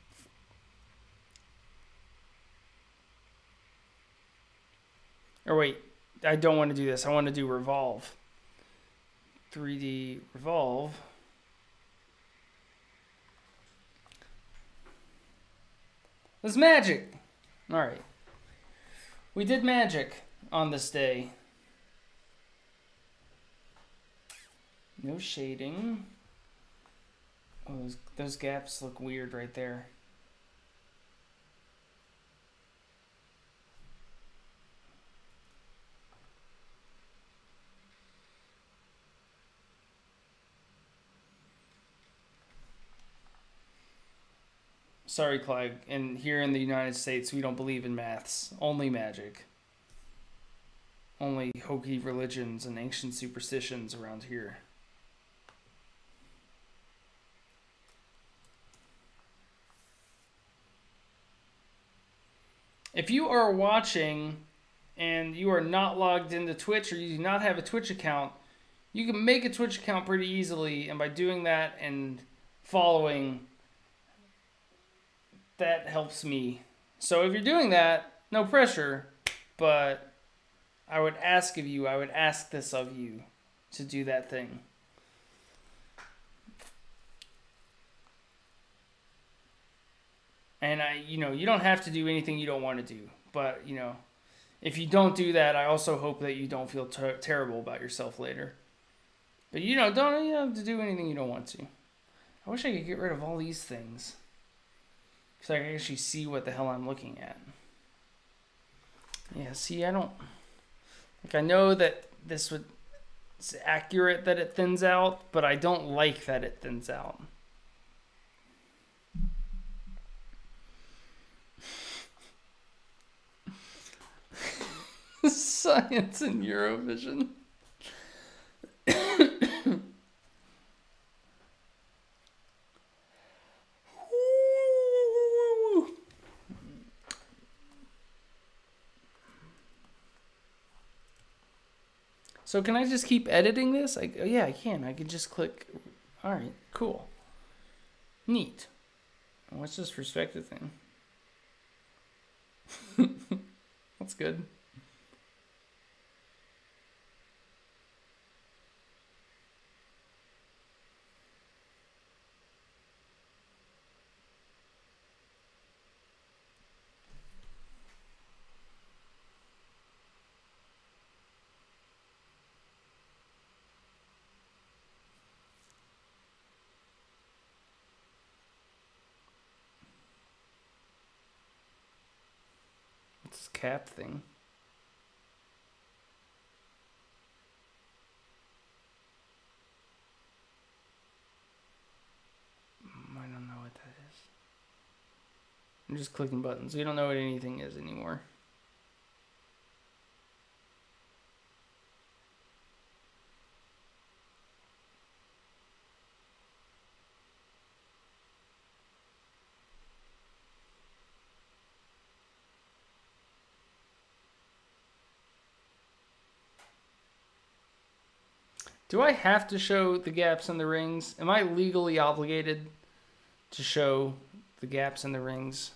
Or wait, I don't want to do this. I want to do revolve. three D revolve. It's magic. All right. We did magic on this day. No shading. Oh, those, those gaps look weird right there. Sorry, Clyde. And here in the United States, we don't believe in maths. Only magic. Only hokey religions and ancient superstitions around here. If you are watching and you are not logged into Twitch or you do not have a Twitch account, you can make a Twitch account pretty easily. And by doing that and following, that helps me. So if you're doing that, no pressure, but I would ask of you, I would ask this of you to do that thing. And I, you know, you don't have to do anything you don't want to do. But, you know, if you don't do that, I also hope that you don't feel ter terrible about yourself later. But, you know, don't you have to do anything you don't want to. I wish I could get rid of all these things, so I can actually see what the hell I'm looking at. Yeah, see, I don't... Like, I know that this would... It's accurate that it thins out, but I don't like that it thins out. Science and Eurovision. So can I just keep editing this? I, oh yeah, I can. I can just click. All right, cool. Neat. What's this perspective thing? That's good. cap thing. I don't know what that is. I'm just clicking buttons. We don't know what anything is anymore. Do I have to show the gaps in the rings? Am I legally obligated to show the gaps in the rings?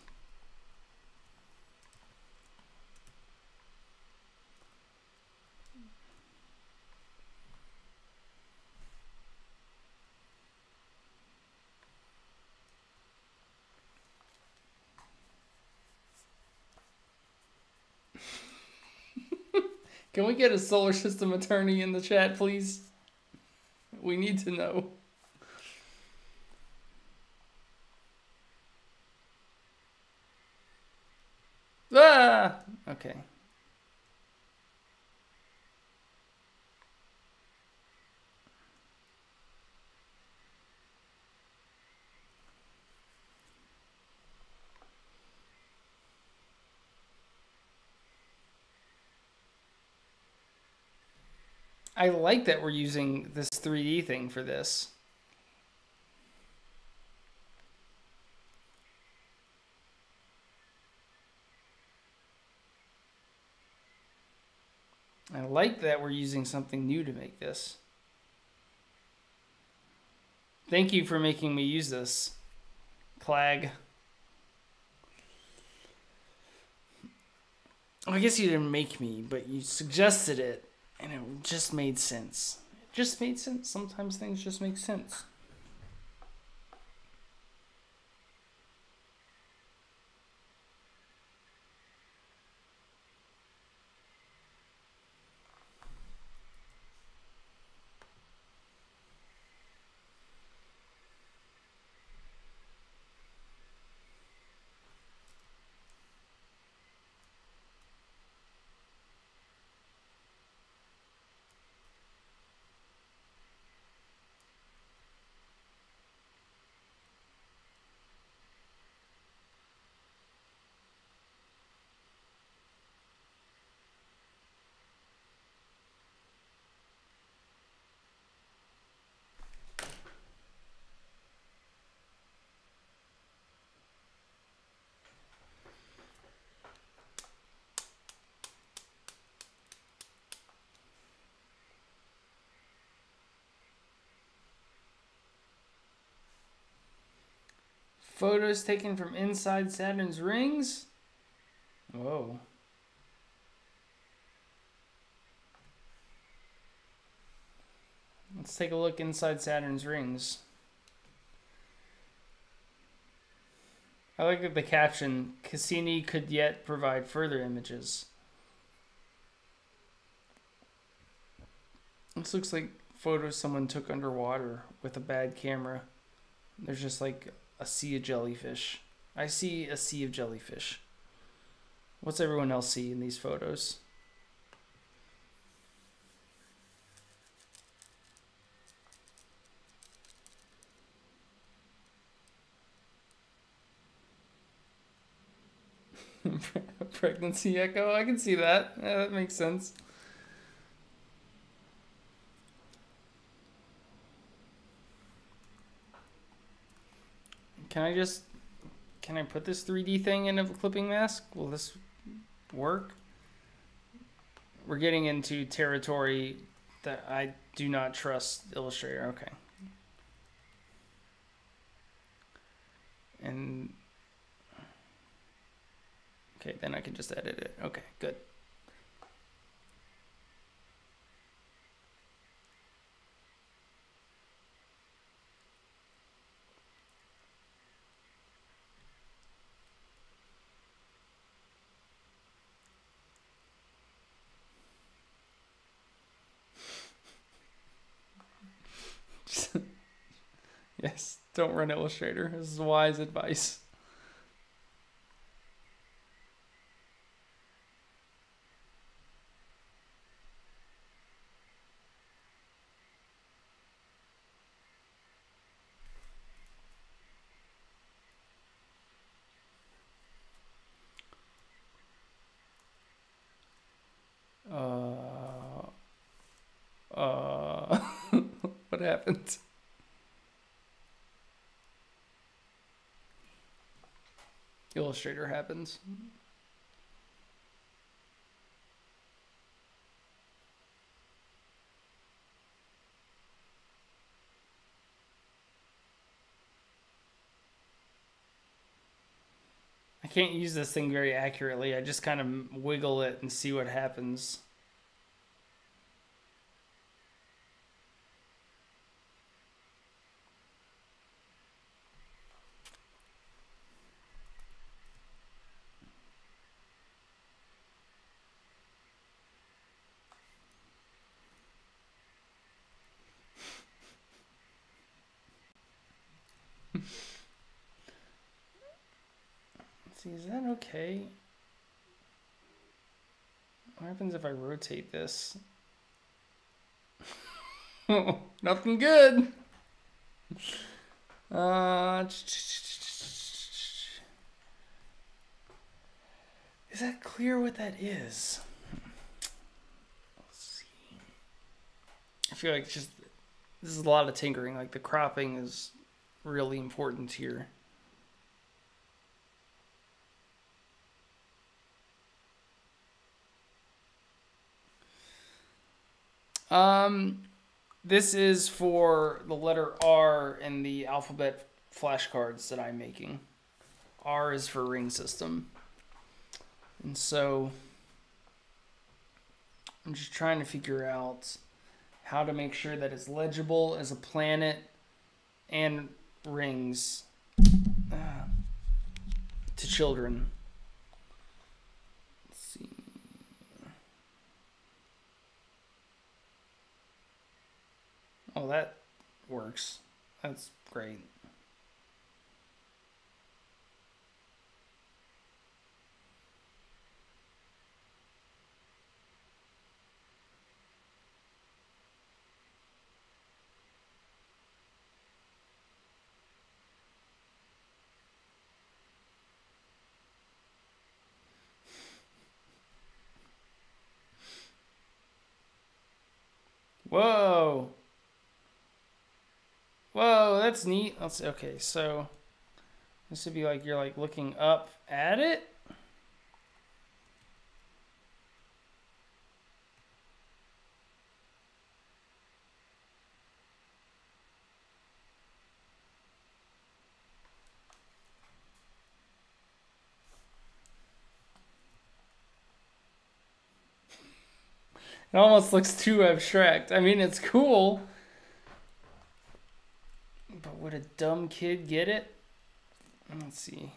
Can we get a solar system attorney in the chat, please? We need to know. Ah! Okay. I like that we're using this three D thing for this. I like that we're using something new to make this. Thank you for making me use this, Clag. I guess you didn't make me, but you suggested it. And it just made sense. It just made sense. Sometimes things just make sense. Photos taken from inside Saturn's rings? Whoa. Let's take a look inside Saturn's rings. I like that the caption, Cassini could yet provide further images. This looks like photos someone took underwater with a bad camera. There's just like a sea of jellyfish. I see a sea of jellyfish. What's everyone else see in these photos? Pregnancy echo? I can see that. Yeah, that makes sense. Can I just, can I put this three D thing in a clipping mask? Will this work? We're getting into territory that I do not trust Illustrator. Okay. And, okay, then I can just edit it. Okay, good. Yes, don't run Illustrator. This is wise advice. Uh, what happened? Illustrator happens. I can't use this thing very accurately. I just kind of wiggle it and see what happens. See, is that okay? What happens if I rotate this? Nothing good. Uh, is that clear what that is? Let's see. I feel like just this is a lot of tinkering. Like the cropping is really important here. Um, this is for the letter R in the alphabet flashcards that I'm making. R is for ring system. And so I'm just trying to figure out how to make sure that it's legible as a planet and rings uh, to children. Let's see. Oh, that works. That's great. Whoa. Whoa, that's neat. Let's okay, so this would be like you're like looking up at it. It almost looks too abstract. I mean, it's cool. But would a dumb kid get it? Let's see.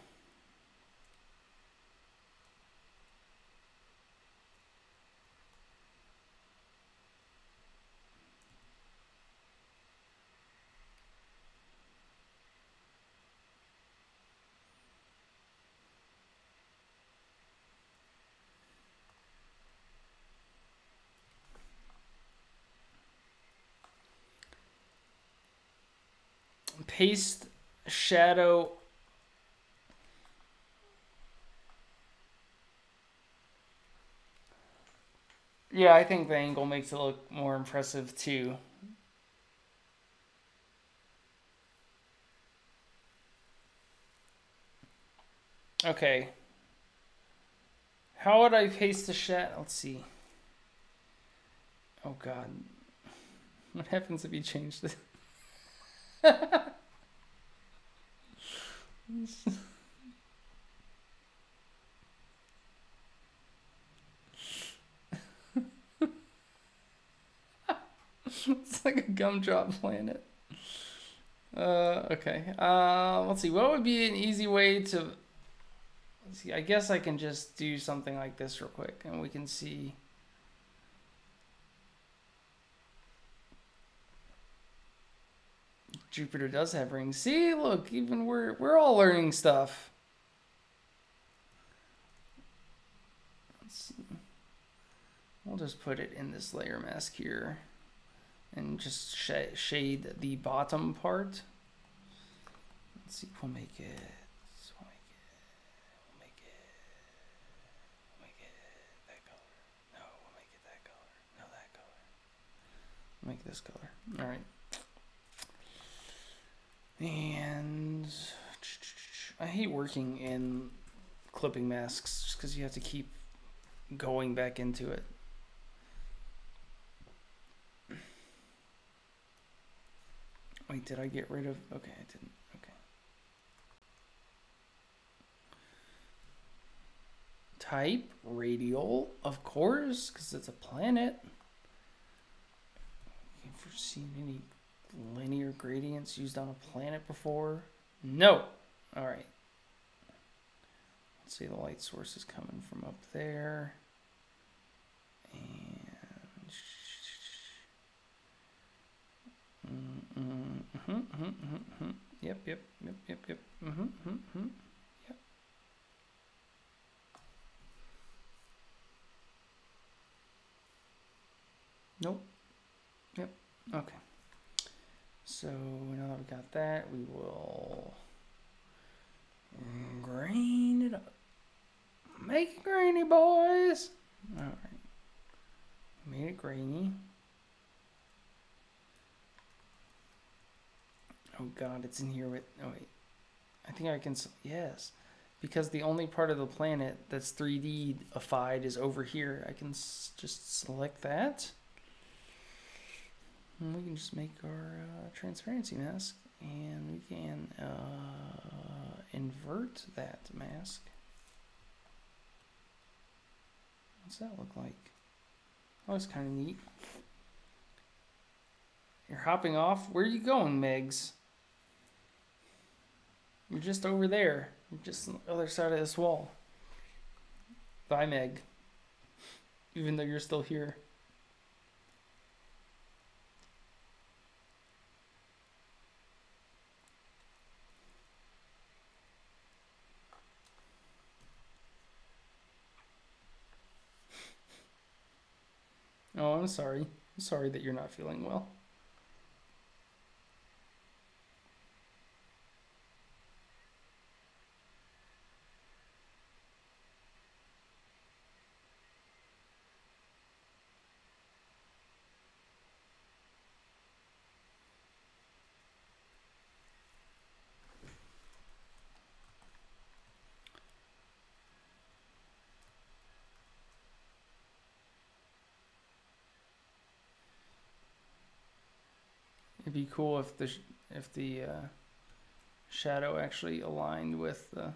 Paste shadow. Yeah, I think the angle makes it look more impressive too. Okay. How would I paste the shadow? Let's see. Oh God. What happens if you change this? It's like a gumdrop planet. Uh, okay. Uh, let's see. What would be an easy way to... Let's see. I guess I can just do something like this real quick, and we can see... Jupiter does have rings. See, look, even we're we're all learning stuff. Let's see. We'll just put it in this layer mask here, and just sh shade the bottom part. Let's see. We'll make it. We'll make it. We'll make it. We'll make it that color. No, we'll make it that color. No, that color. make this color. All right. And I hate working in clipping masks just because you have to keep going back into it. Wait, did I get rid of? Okay, I didn't. Okay. Type radial, of course, because it's a planet. Have you ever seen any linear gradients used on a planet before? No. All right. Let's see, the light source is coming from up there. And mm, mm, mm, mm, mm, mm, mm. Yep, yep, yep, yep, yep. Mm-hmm, mm-hmm, mm-hmm. Yep. Nope. Yep. Okay. So now that we got that, we will grain it up. Make it grainy, boys. All right. Made it grainy. Oh God, it's in here with. Oh wait. I think I can. Yes, because the only part of the planet that's three D-ified is over here. I can s just select that. And we can just make our uh, transparency mask, and we can uh, invert that mask. What's that look like? Oh, it's kind of neat. You're hopping off? Where are you going, Megs? You're just over there. You're just on the other side of this wall. Bye, Meg. Even though you're still here. Oh, I'm sorry. I'm sorry that you're not feeling well. It'd be cool if the if the uh, shadow actually aligned with the.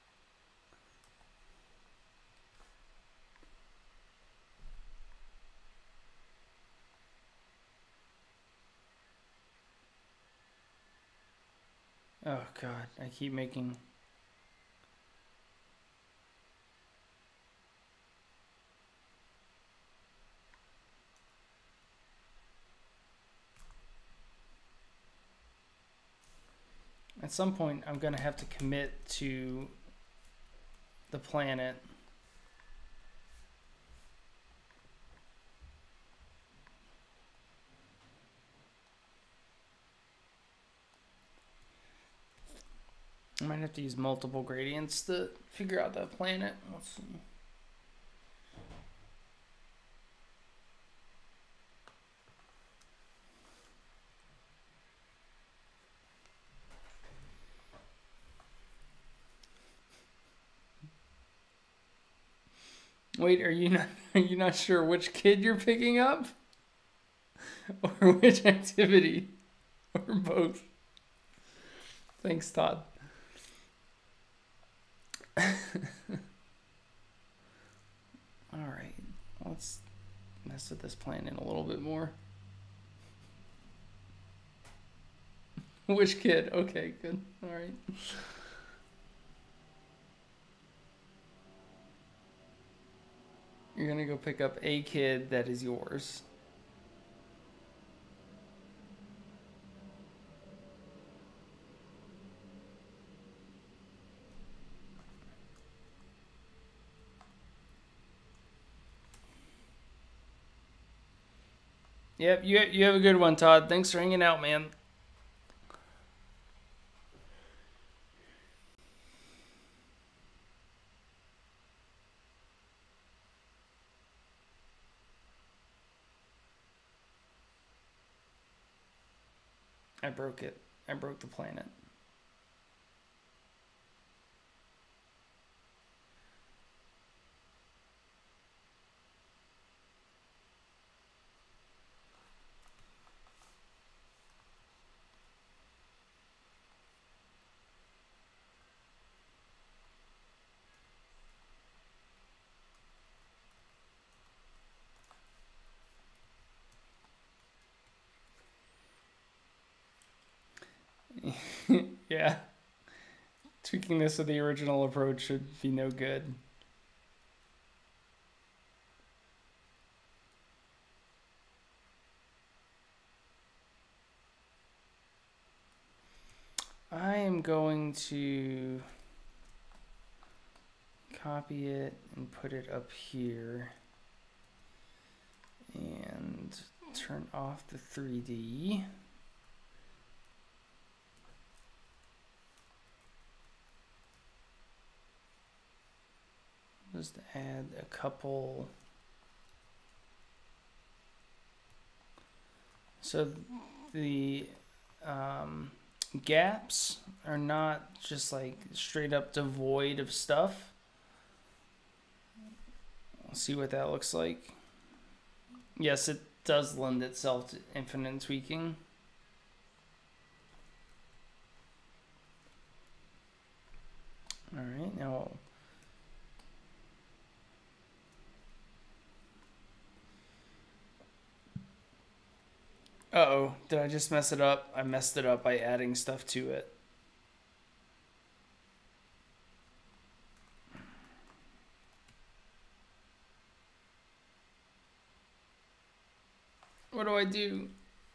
Oh God, I keep making. At some point, I'm going to have to commit to the planet. I might have to use multiple gradients to figure out that planet. Let's see. Wait, are you not are you not sure which kid you're picking up? Or which activity? Or both? Thanks, Todd. Alright, let's mess with this plan in a little bit more. Which kid? Okay, good. Alright. You're gonna go pick up a kid that is yours. Yep, you, you have a good one, Todd. Thanks for hanging out, man. I broke it. I broke the planet. Yeah. Tweaking this with the original approach should be no good. I am going to copy it and put it up here and turn off the three D. Just add a couple. So the um, gaps are not just like straight up devoid of stuff. We'll see what that looks like. Yes, it does lend itself to infinite tweaking. All right, now uh-oh, did I just mess it up? I messed it up by adding stuff to it. What do I do?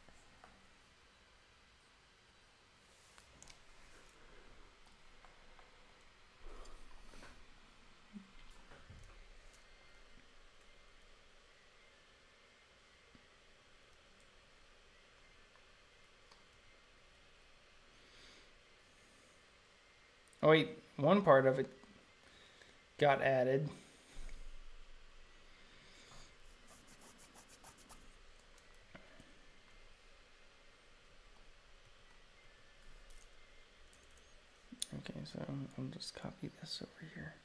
Oh wait, one part of it got added. Okay, so I'll just copy this over here.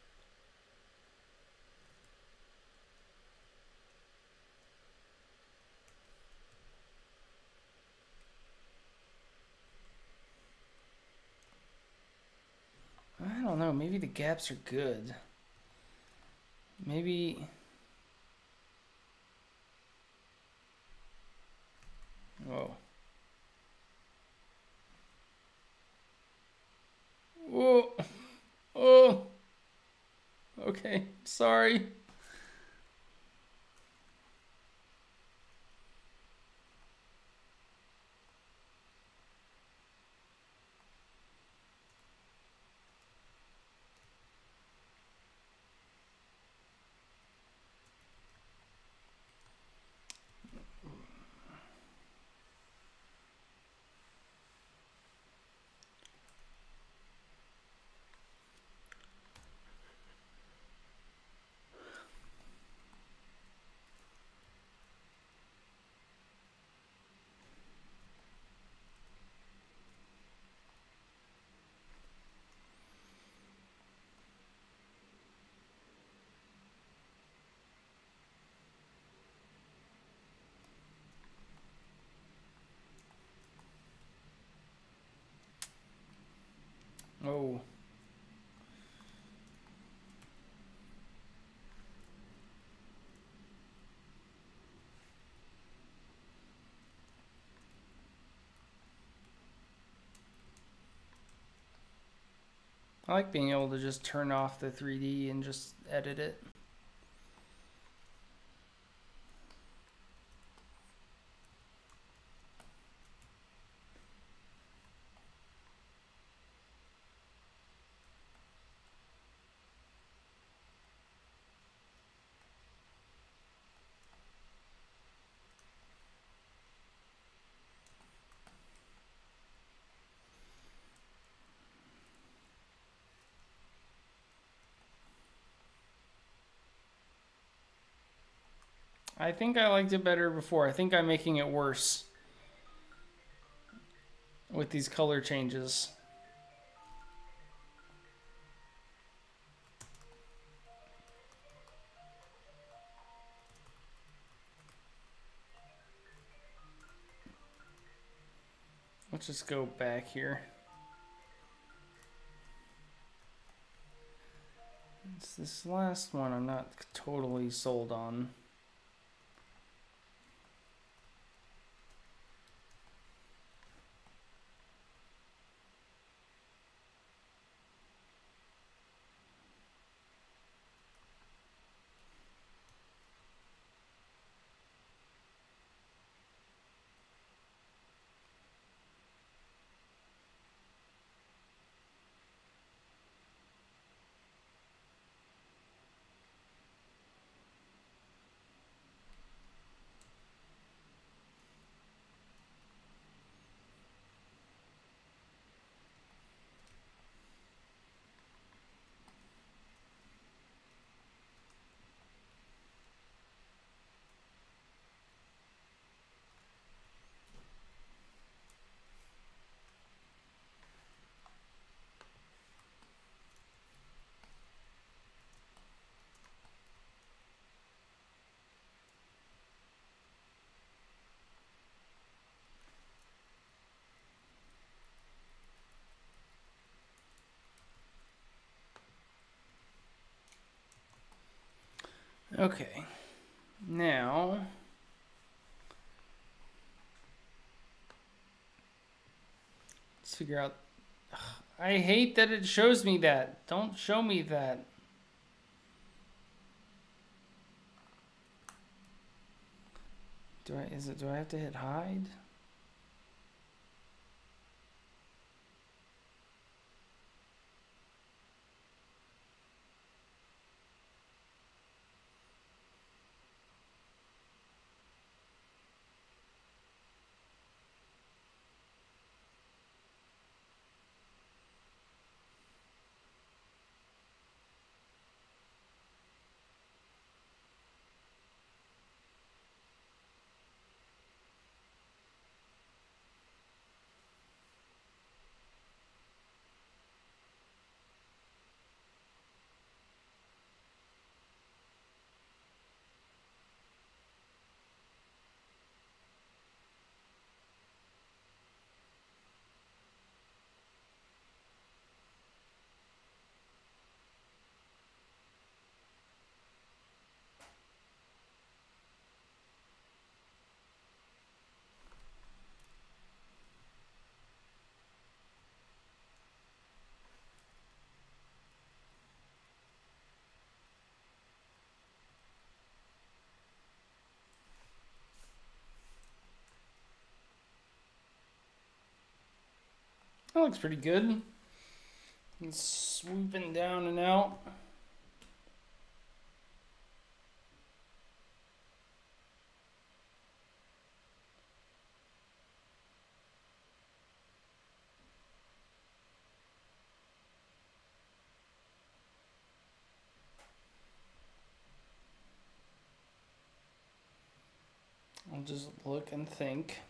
I don't know, maybe the gaps are good. Maybe... Whoa. Whoa. Oh. Okay, sorry. Oh. I like being able to just turn off the three D and just edit it. I think I liked it better before. I think I'm making it worse. with these color changes. Let's just go back here. It's this last one I'm not totally sold on. Okay, now let's figure out. Ugh, I hate that it shows me that. Don't show me that. Do I? Is it? Do I have to hit hide? That looks pretty good. It's swooping down and out. I'll just look and think.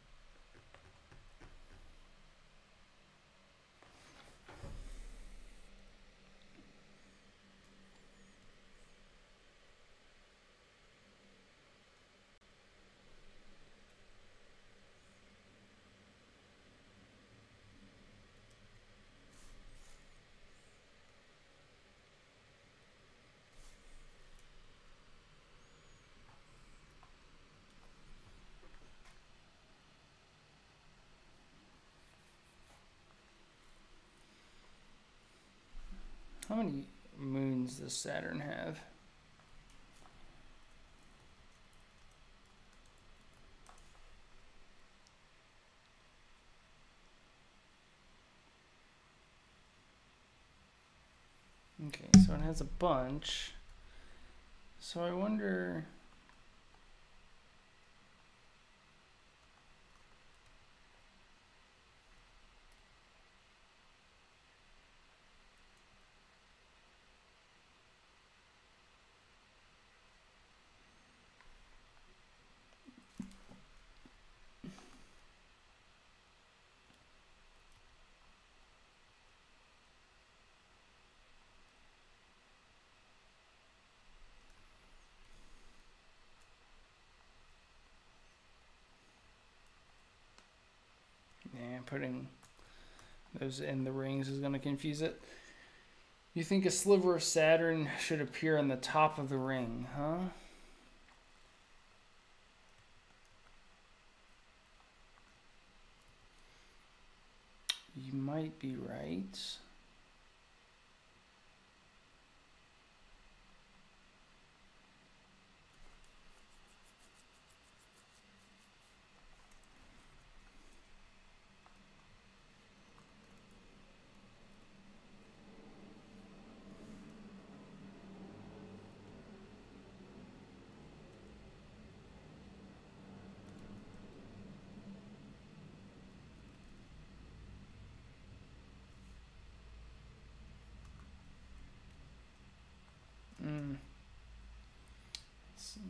How many moons does Saturn have? Okay, so it has a bunch. So I wonder... Yeah, putting those in the rings is going to confuse it. You think a sliver of Saturn should appear on the top of the ring, huh? You might be right. Mm. Let's see.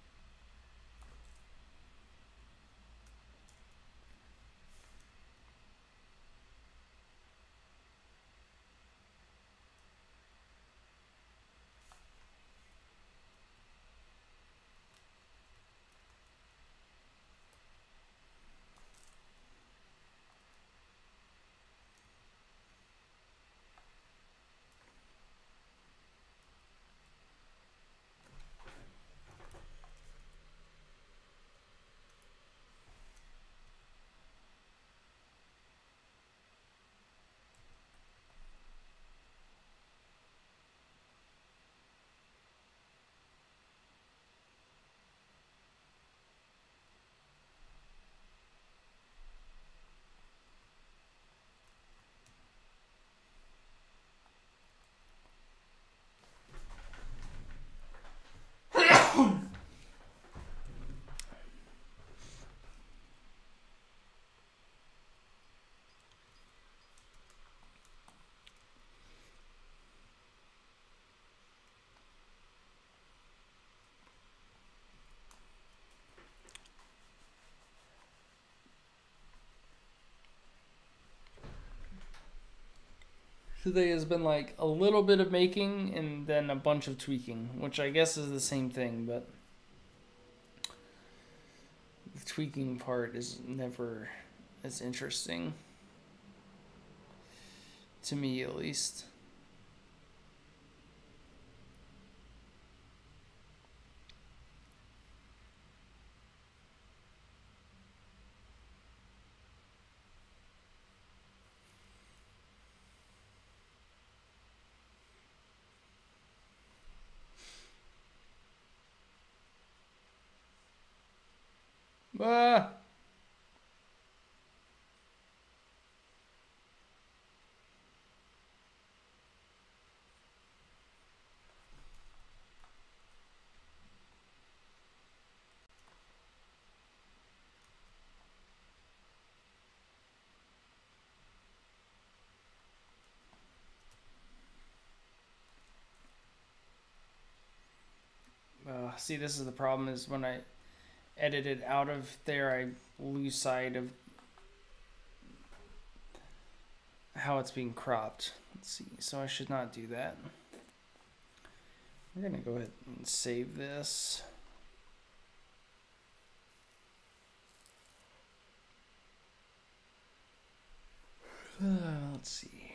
Today has been like a little bit of making and then a bunch of tweaking, which I guess is the same thing, but the tweaking part is never as interesting. To me, at least. Ah! Uh, see, this is the problem, is when I edit it out of there, I lose sight of how it's being cropped. Let's see, so I should not do that. We're gonna go ahead and save this. Uh, let's see here.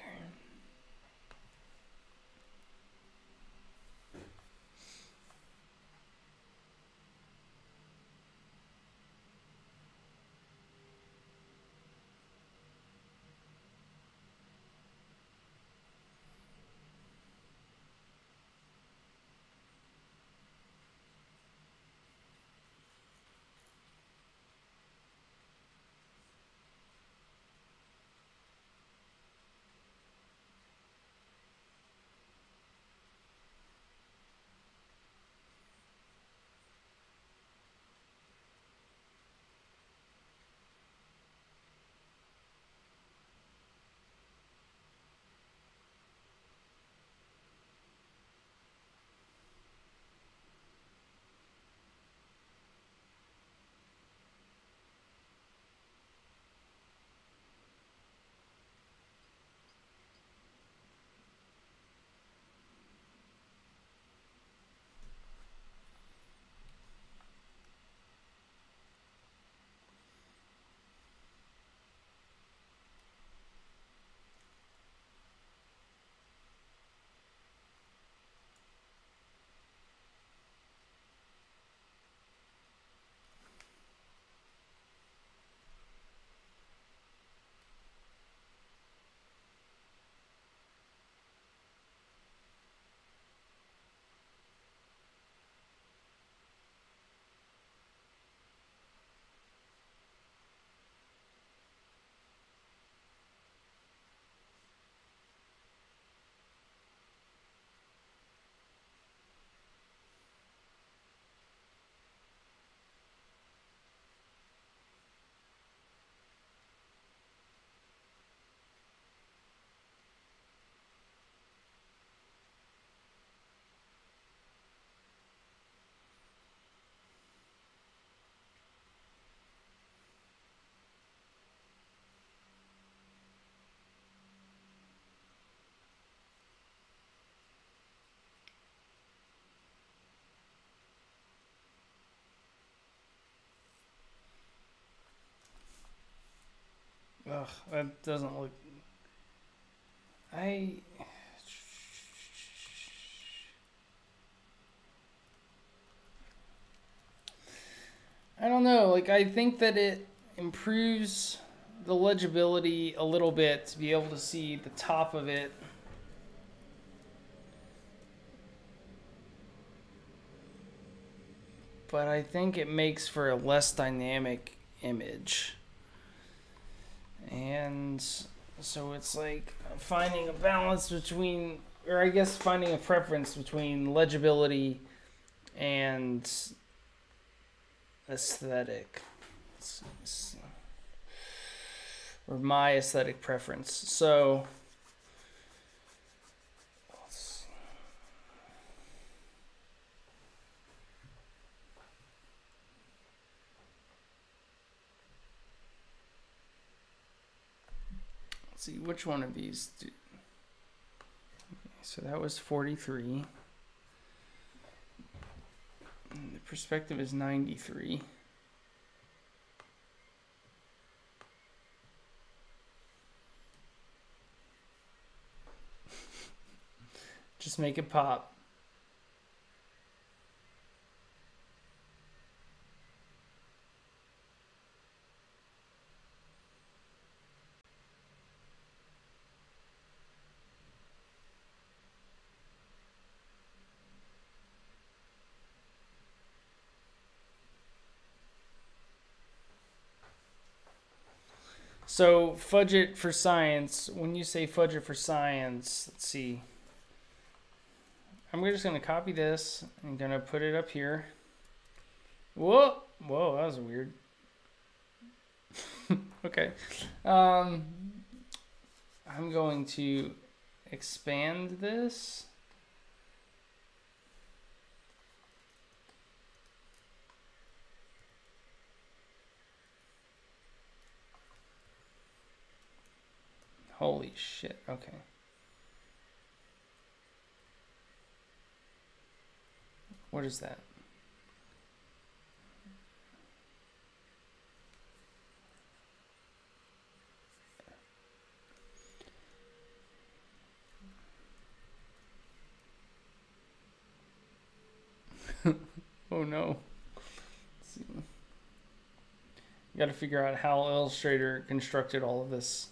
Ugh, that doesn't look. I. I don't know. Like, I think that it improves the legibility a little bit to be able to see the top of it. But I think it makes for a less dynamic image. And so it's like finding a balance between, or I guess finding a preference between legibility and aesthetic. Or my aesthetic preference. So let's see, which one of these do... So that was forty-three. And the perspective is ninety-three. Just make it pop. So fudge it for science. When you say fudge it for science, let's see. I'm just going to copy this. I'm going to put it up here. Whoa. Whoa, that was weird. Okay. Um, I'm going to expand this. Holy shit. Okay. What is that? Oh no. Let's see. Got to figure out how Illustrator constructed all of this.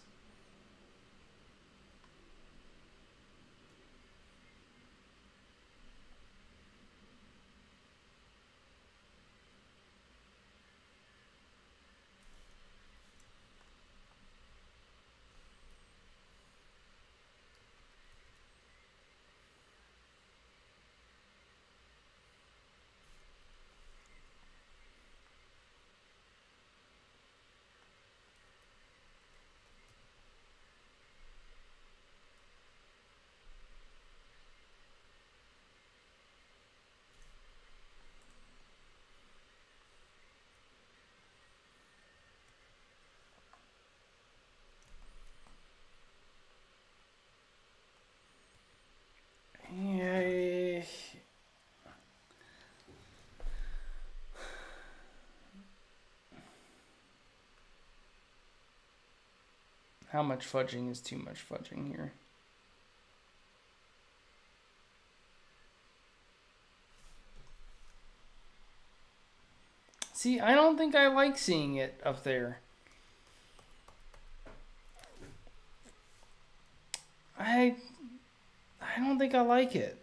Yeah. How much fudging is too much fudging here? See, I don't think I like seeing it up there. I I don't think I like it.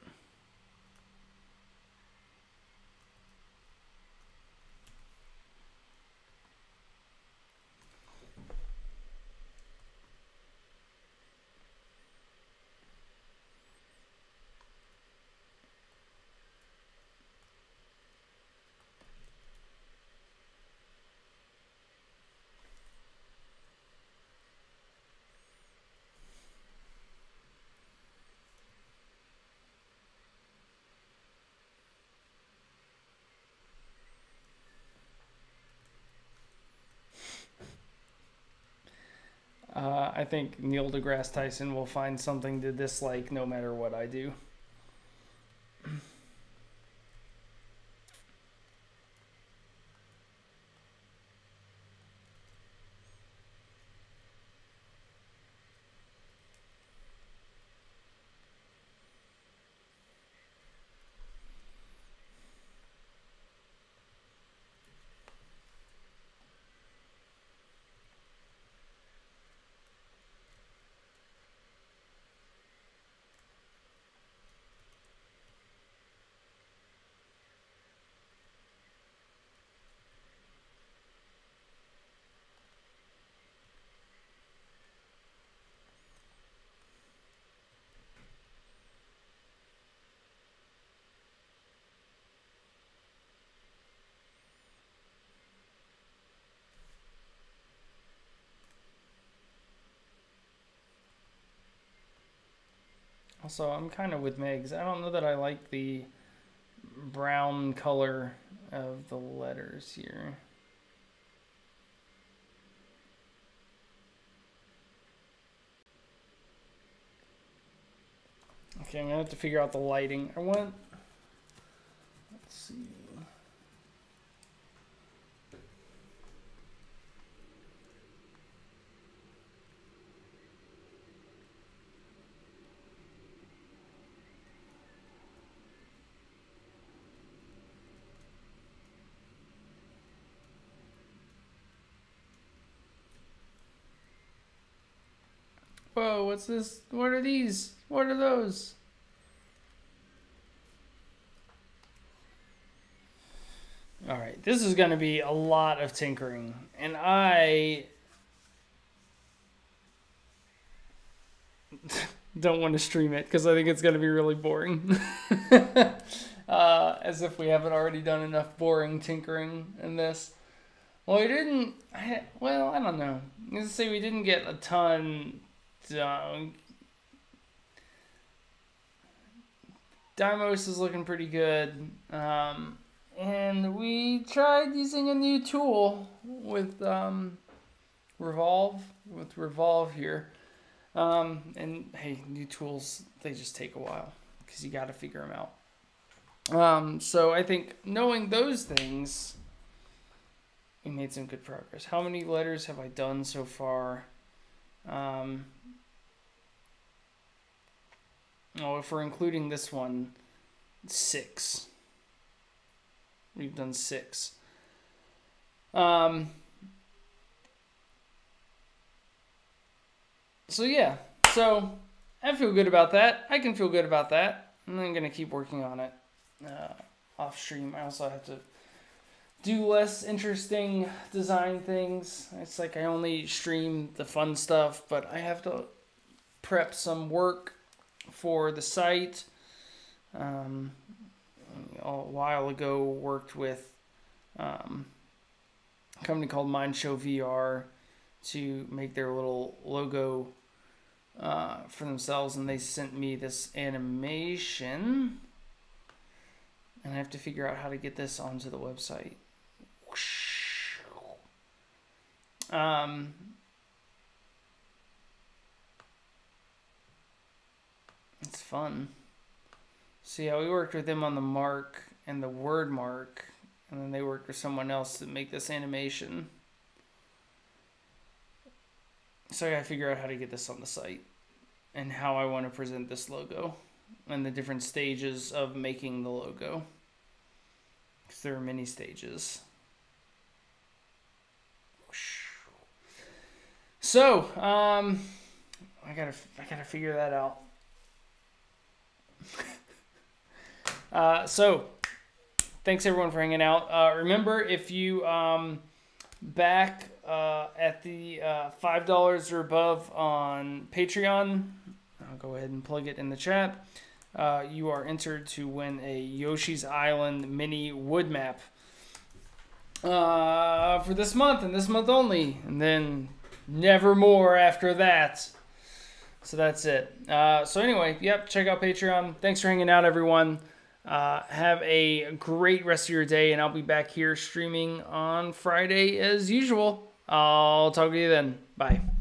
Uh, I think Neil deGrasse Tyson will find something to dislike no matter what I do. So I'm kind of with Megs. I don't know that I like the brown color of the letters here. Okay, I'm gonna have to figure out the lighting. I want, let's see. Whoa, what's this? What are these? What are those? All right, this is going to be a lot of tinkering, and I don't want to stream it because I think it's going to be really boring. uh, as if we haven't already done enough boring tinkering in this. Well, we didn't, I, well, I don't know. Let's say we didn't get a ton done. Dymos is looking pretty good. Um, and we tried using a new tool with um, Revolve, with Revolve here. Um, and hey, new tools, they just take a while because you got to figure them out. Um, so I think knowing those things, we made some good progress. How many letters have I done so far? Um, oh, if we're including this one, six. We've done six. Um, so yeah, so I feel good about that. I can feel good about that. I'm going to keep working on it uh, off stream. I also have to do less interesting design things. It's like I only stream the fun stuff, but I have to prep some work for the site. Um, a while ago worked with um, a company called Mindshow V R to make their little logo uh, for themselves, and they sent me this animation, and I have to figure out how to get this onto the website. Um, it's fun. So yeah, we worked with them on the mark and the word mark, and then they worked with someone else to make this animation. So I gotta figure out how to get this on the site and how I want to present this logo and the different stages of making the logo, because there are many stages. So, um, I gotta, I gotta figure that out. uh, so, thanks everyone for hanging out. Uh, remember, if you um, back uh, at the uh, five dollars or above on Patreon, I'll go ahead and plug it in the chat. Uh, you are entered to win a Yoshi's Island mini wood map uh, for this month and this month only, and then never more after that. So that's it. Uh, so anyway, yep, check out Patreon. Thanks for hanging out, everyone. Uh, have a great rest of your day, and I'll be back here streaming on Friday as usual. I'll talk to you then. Bye.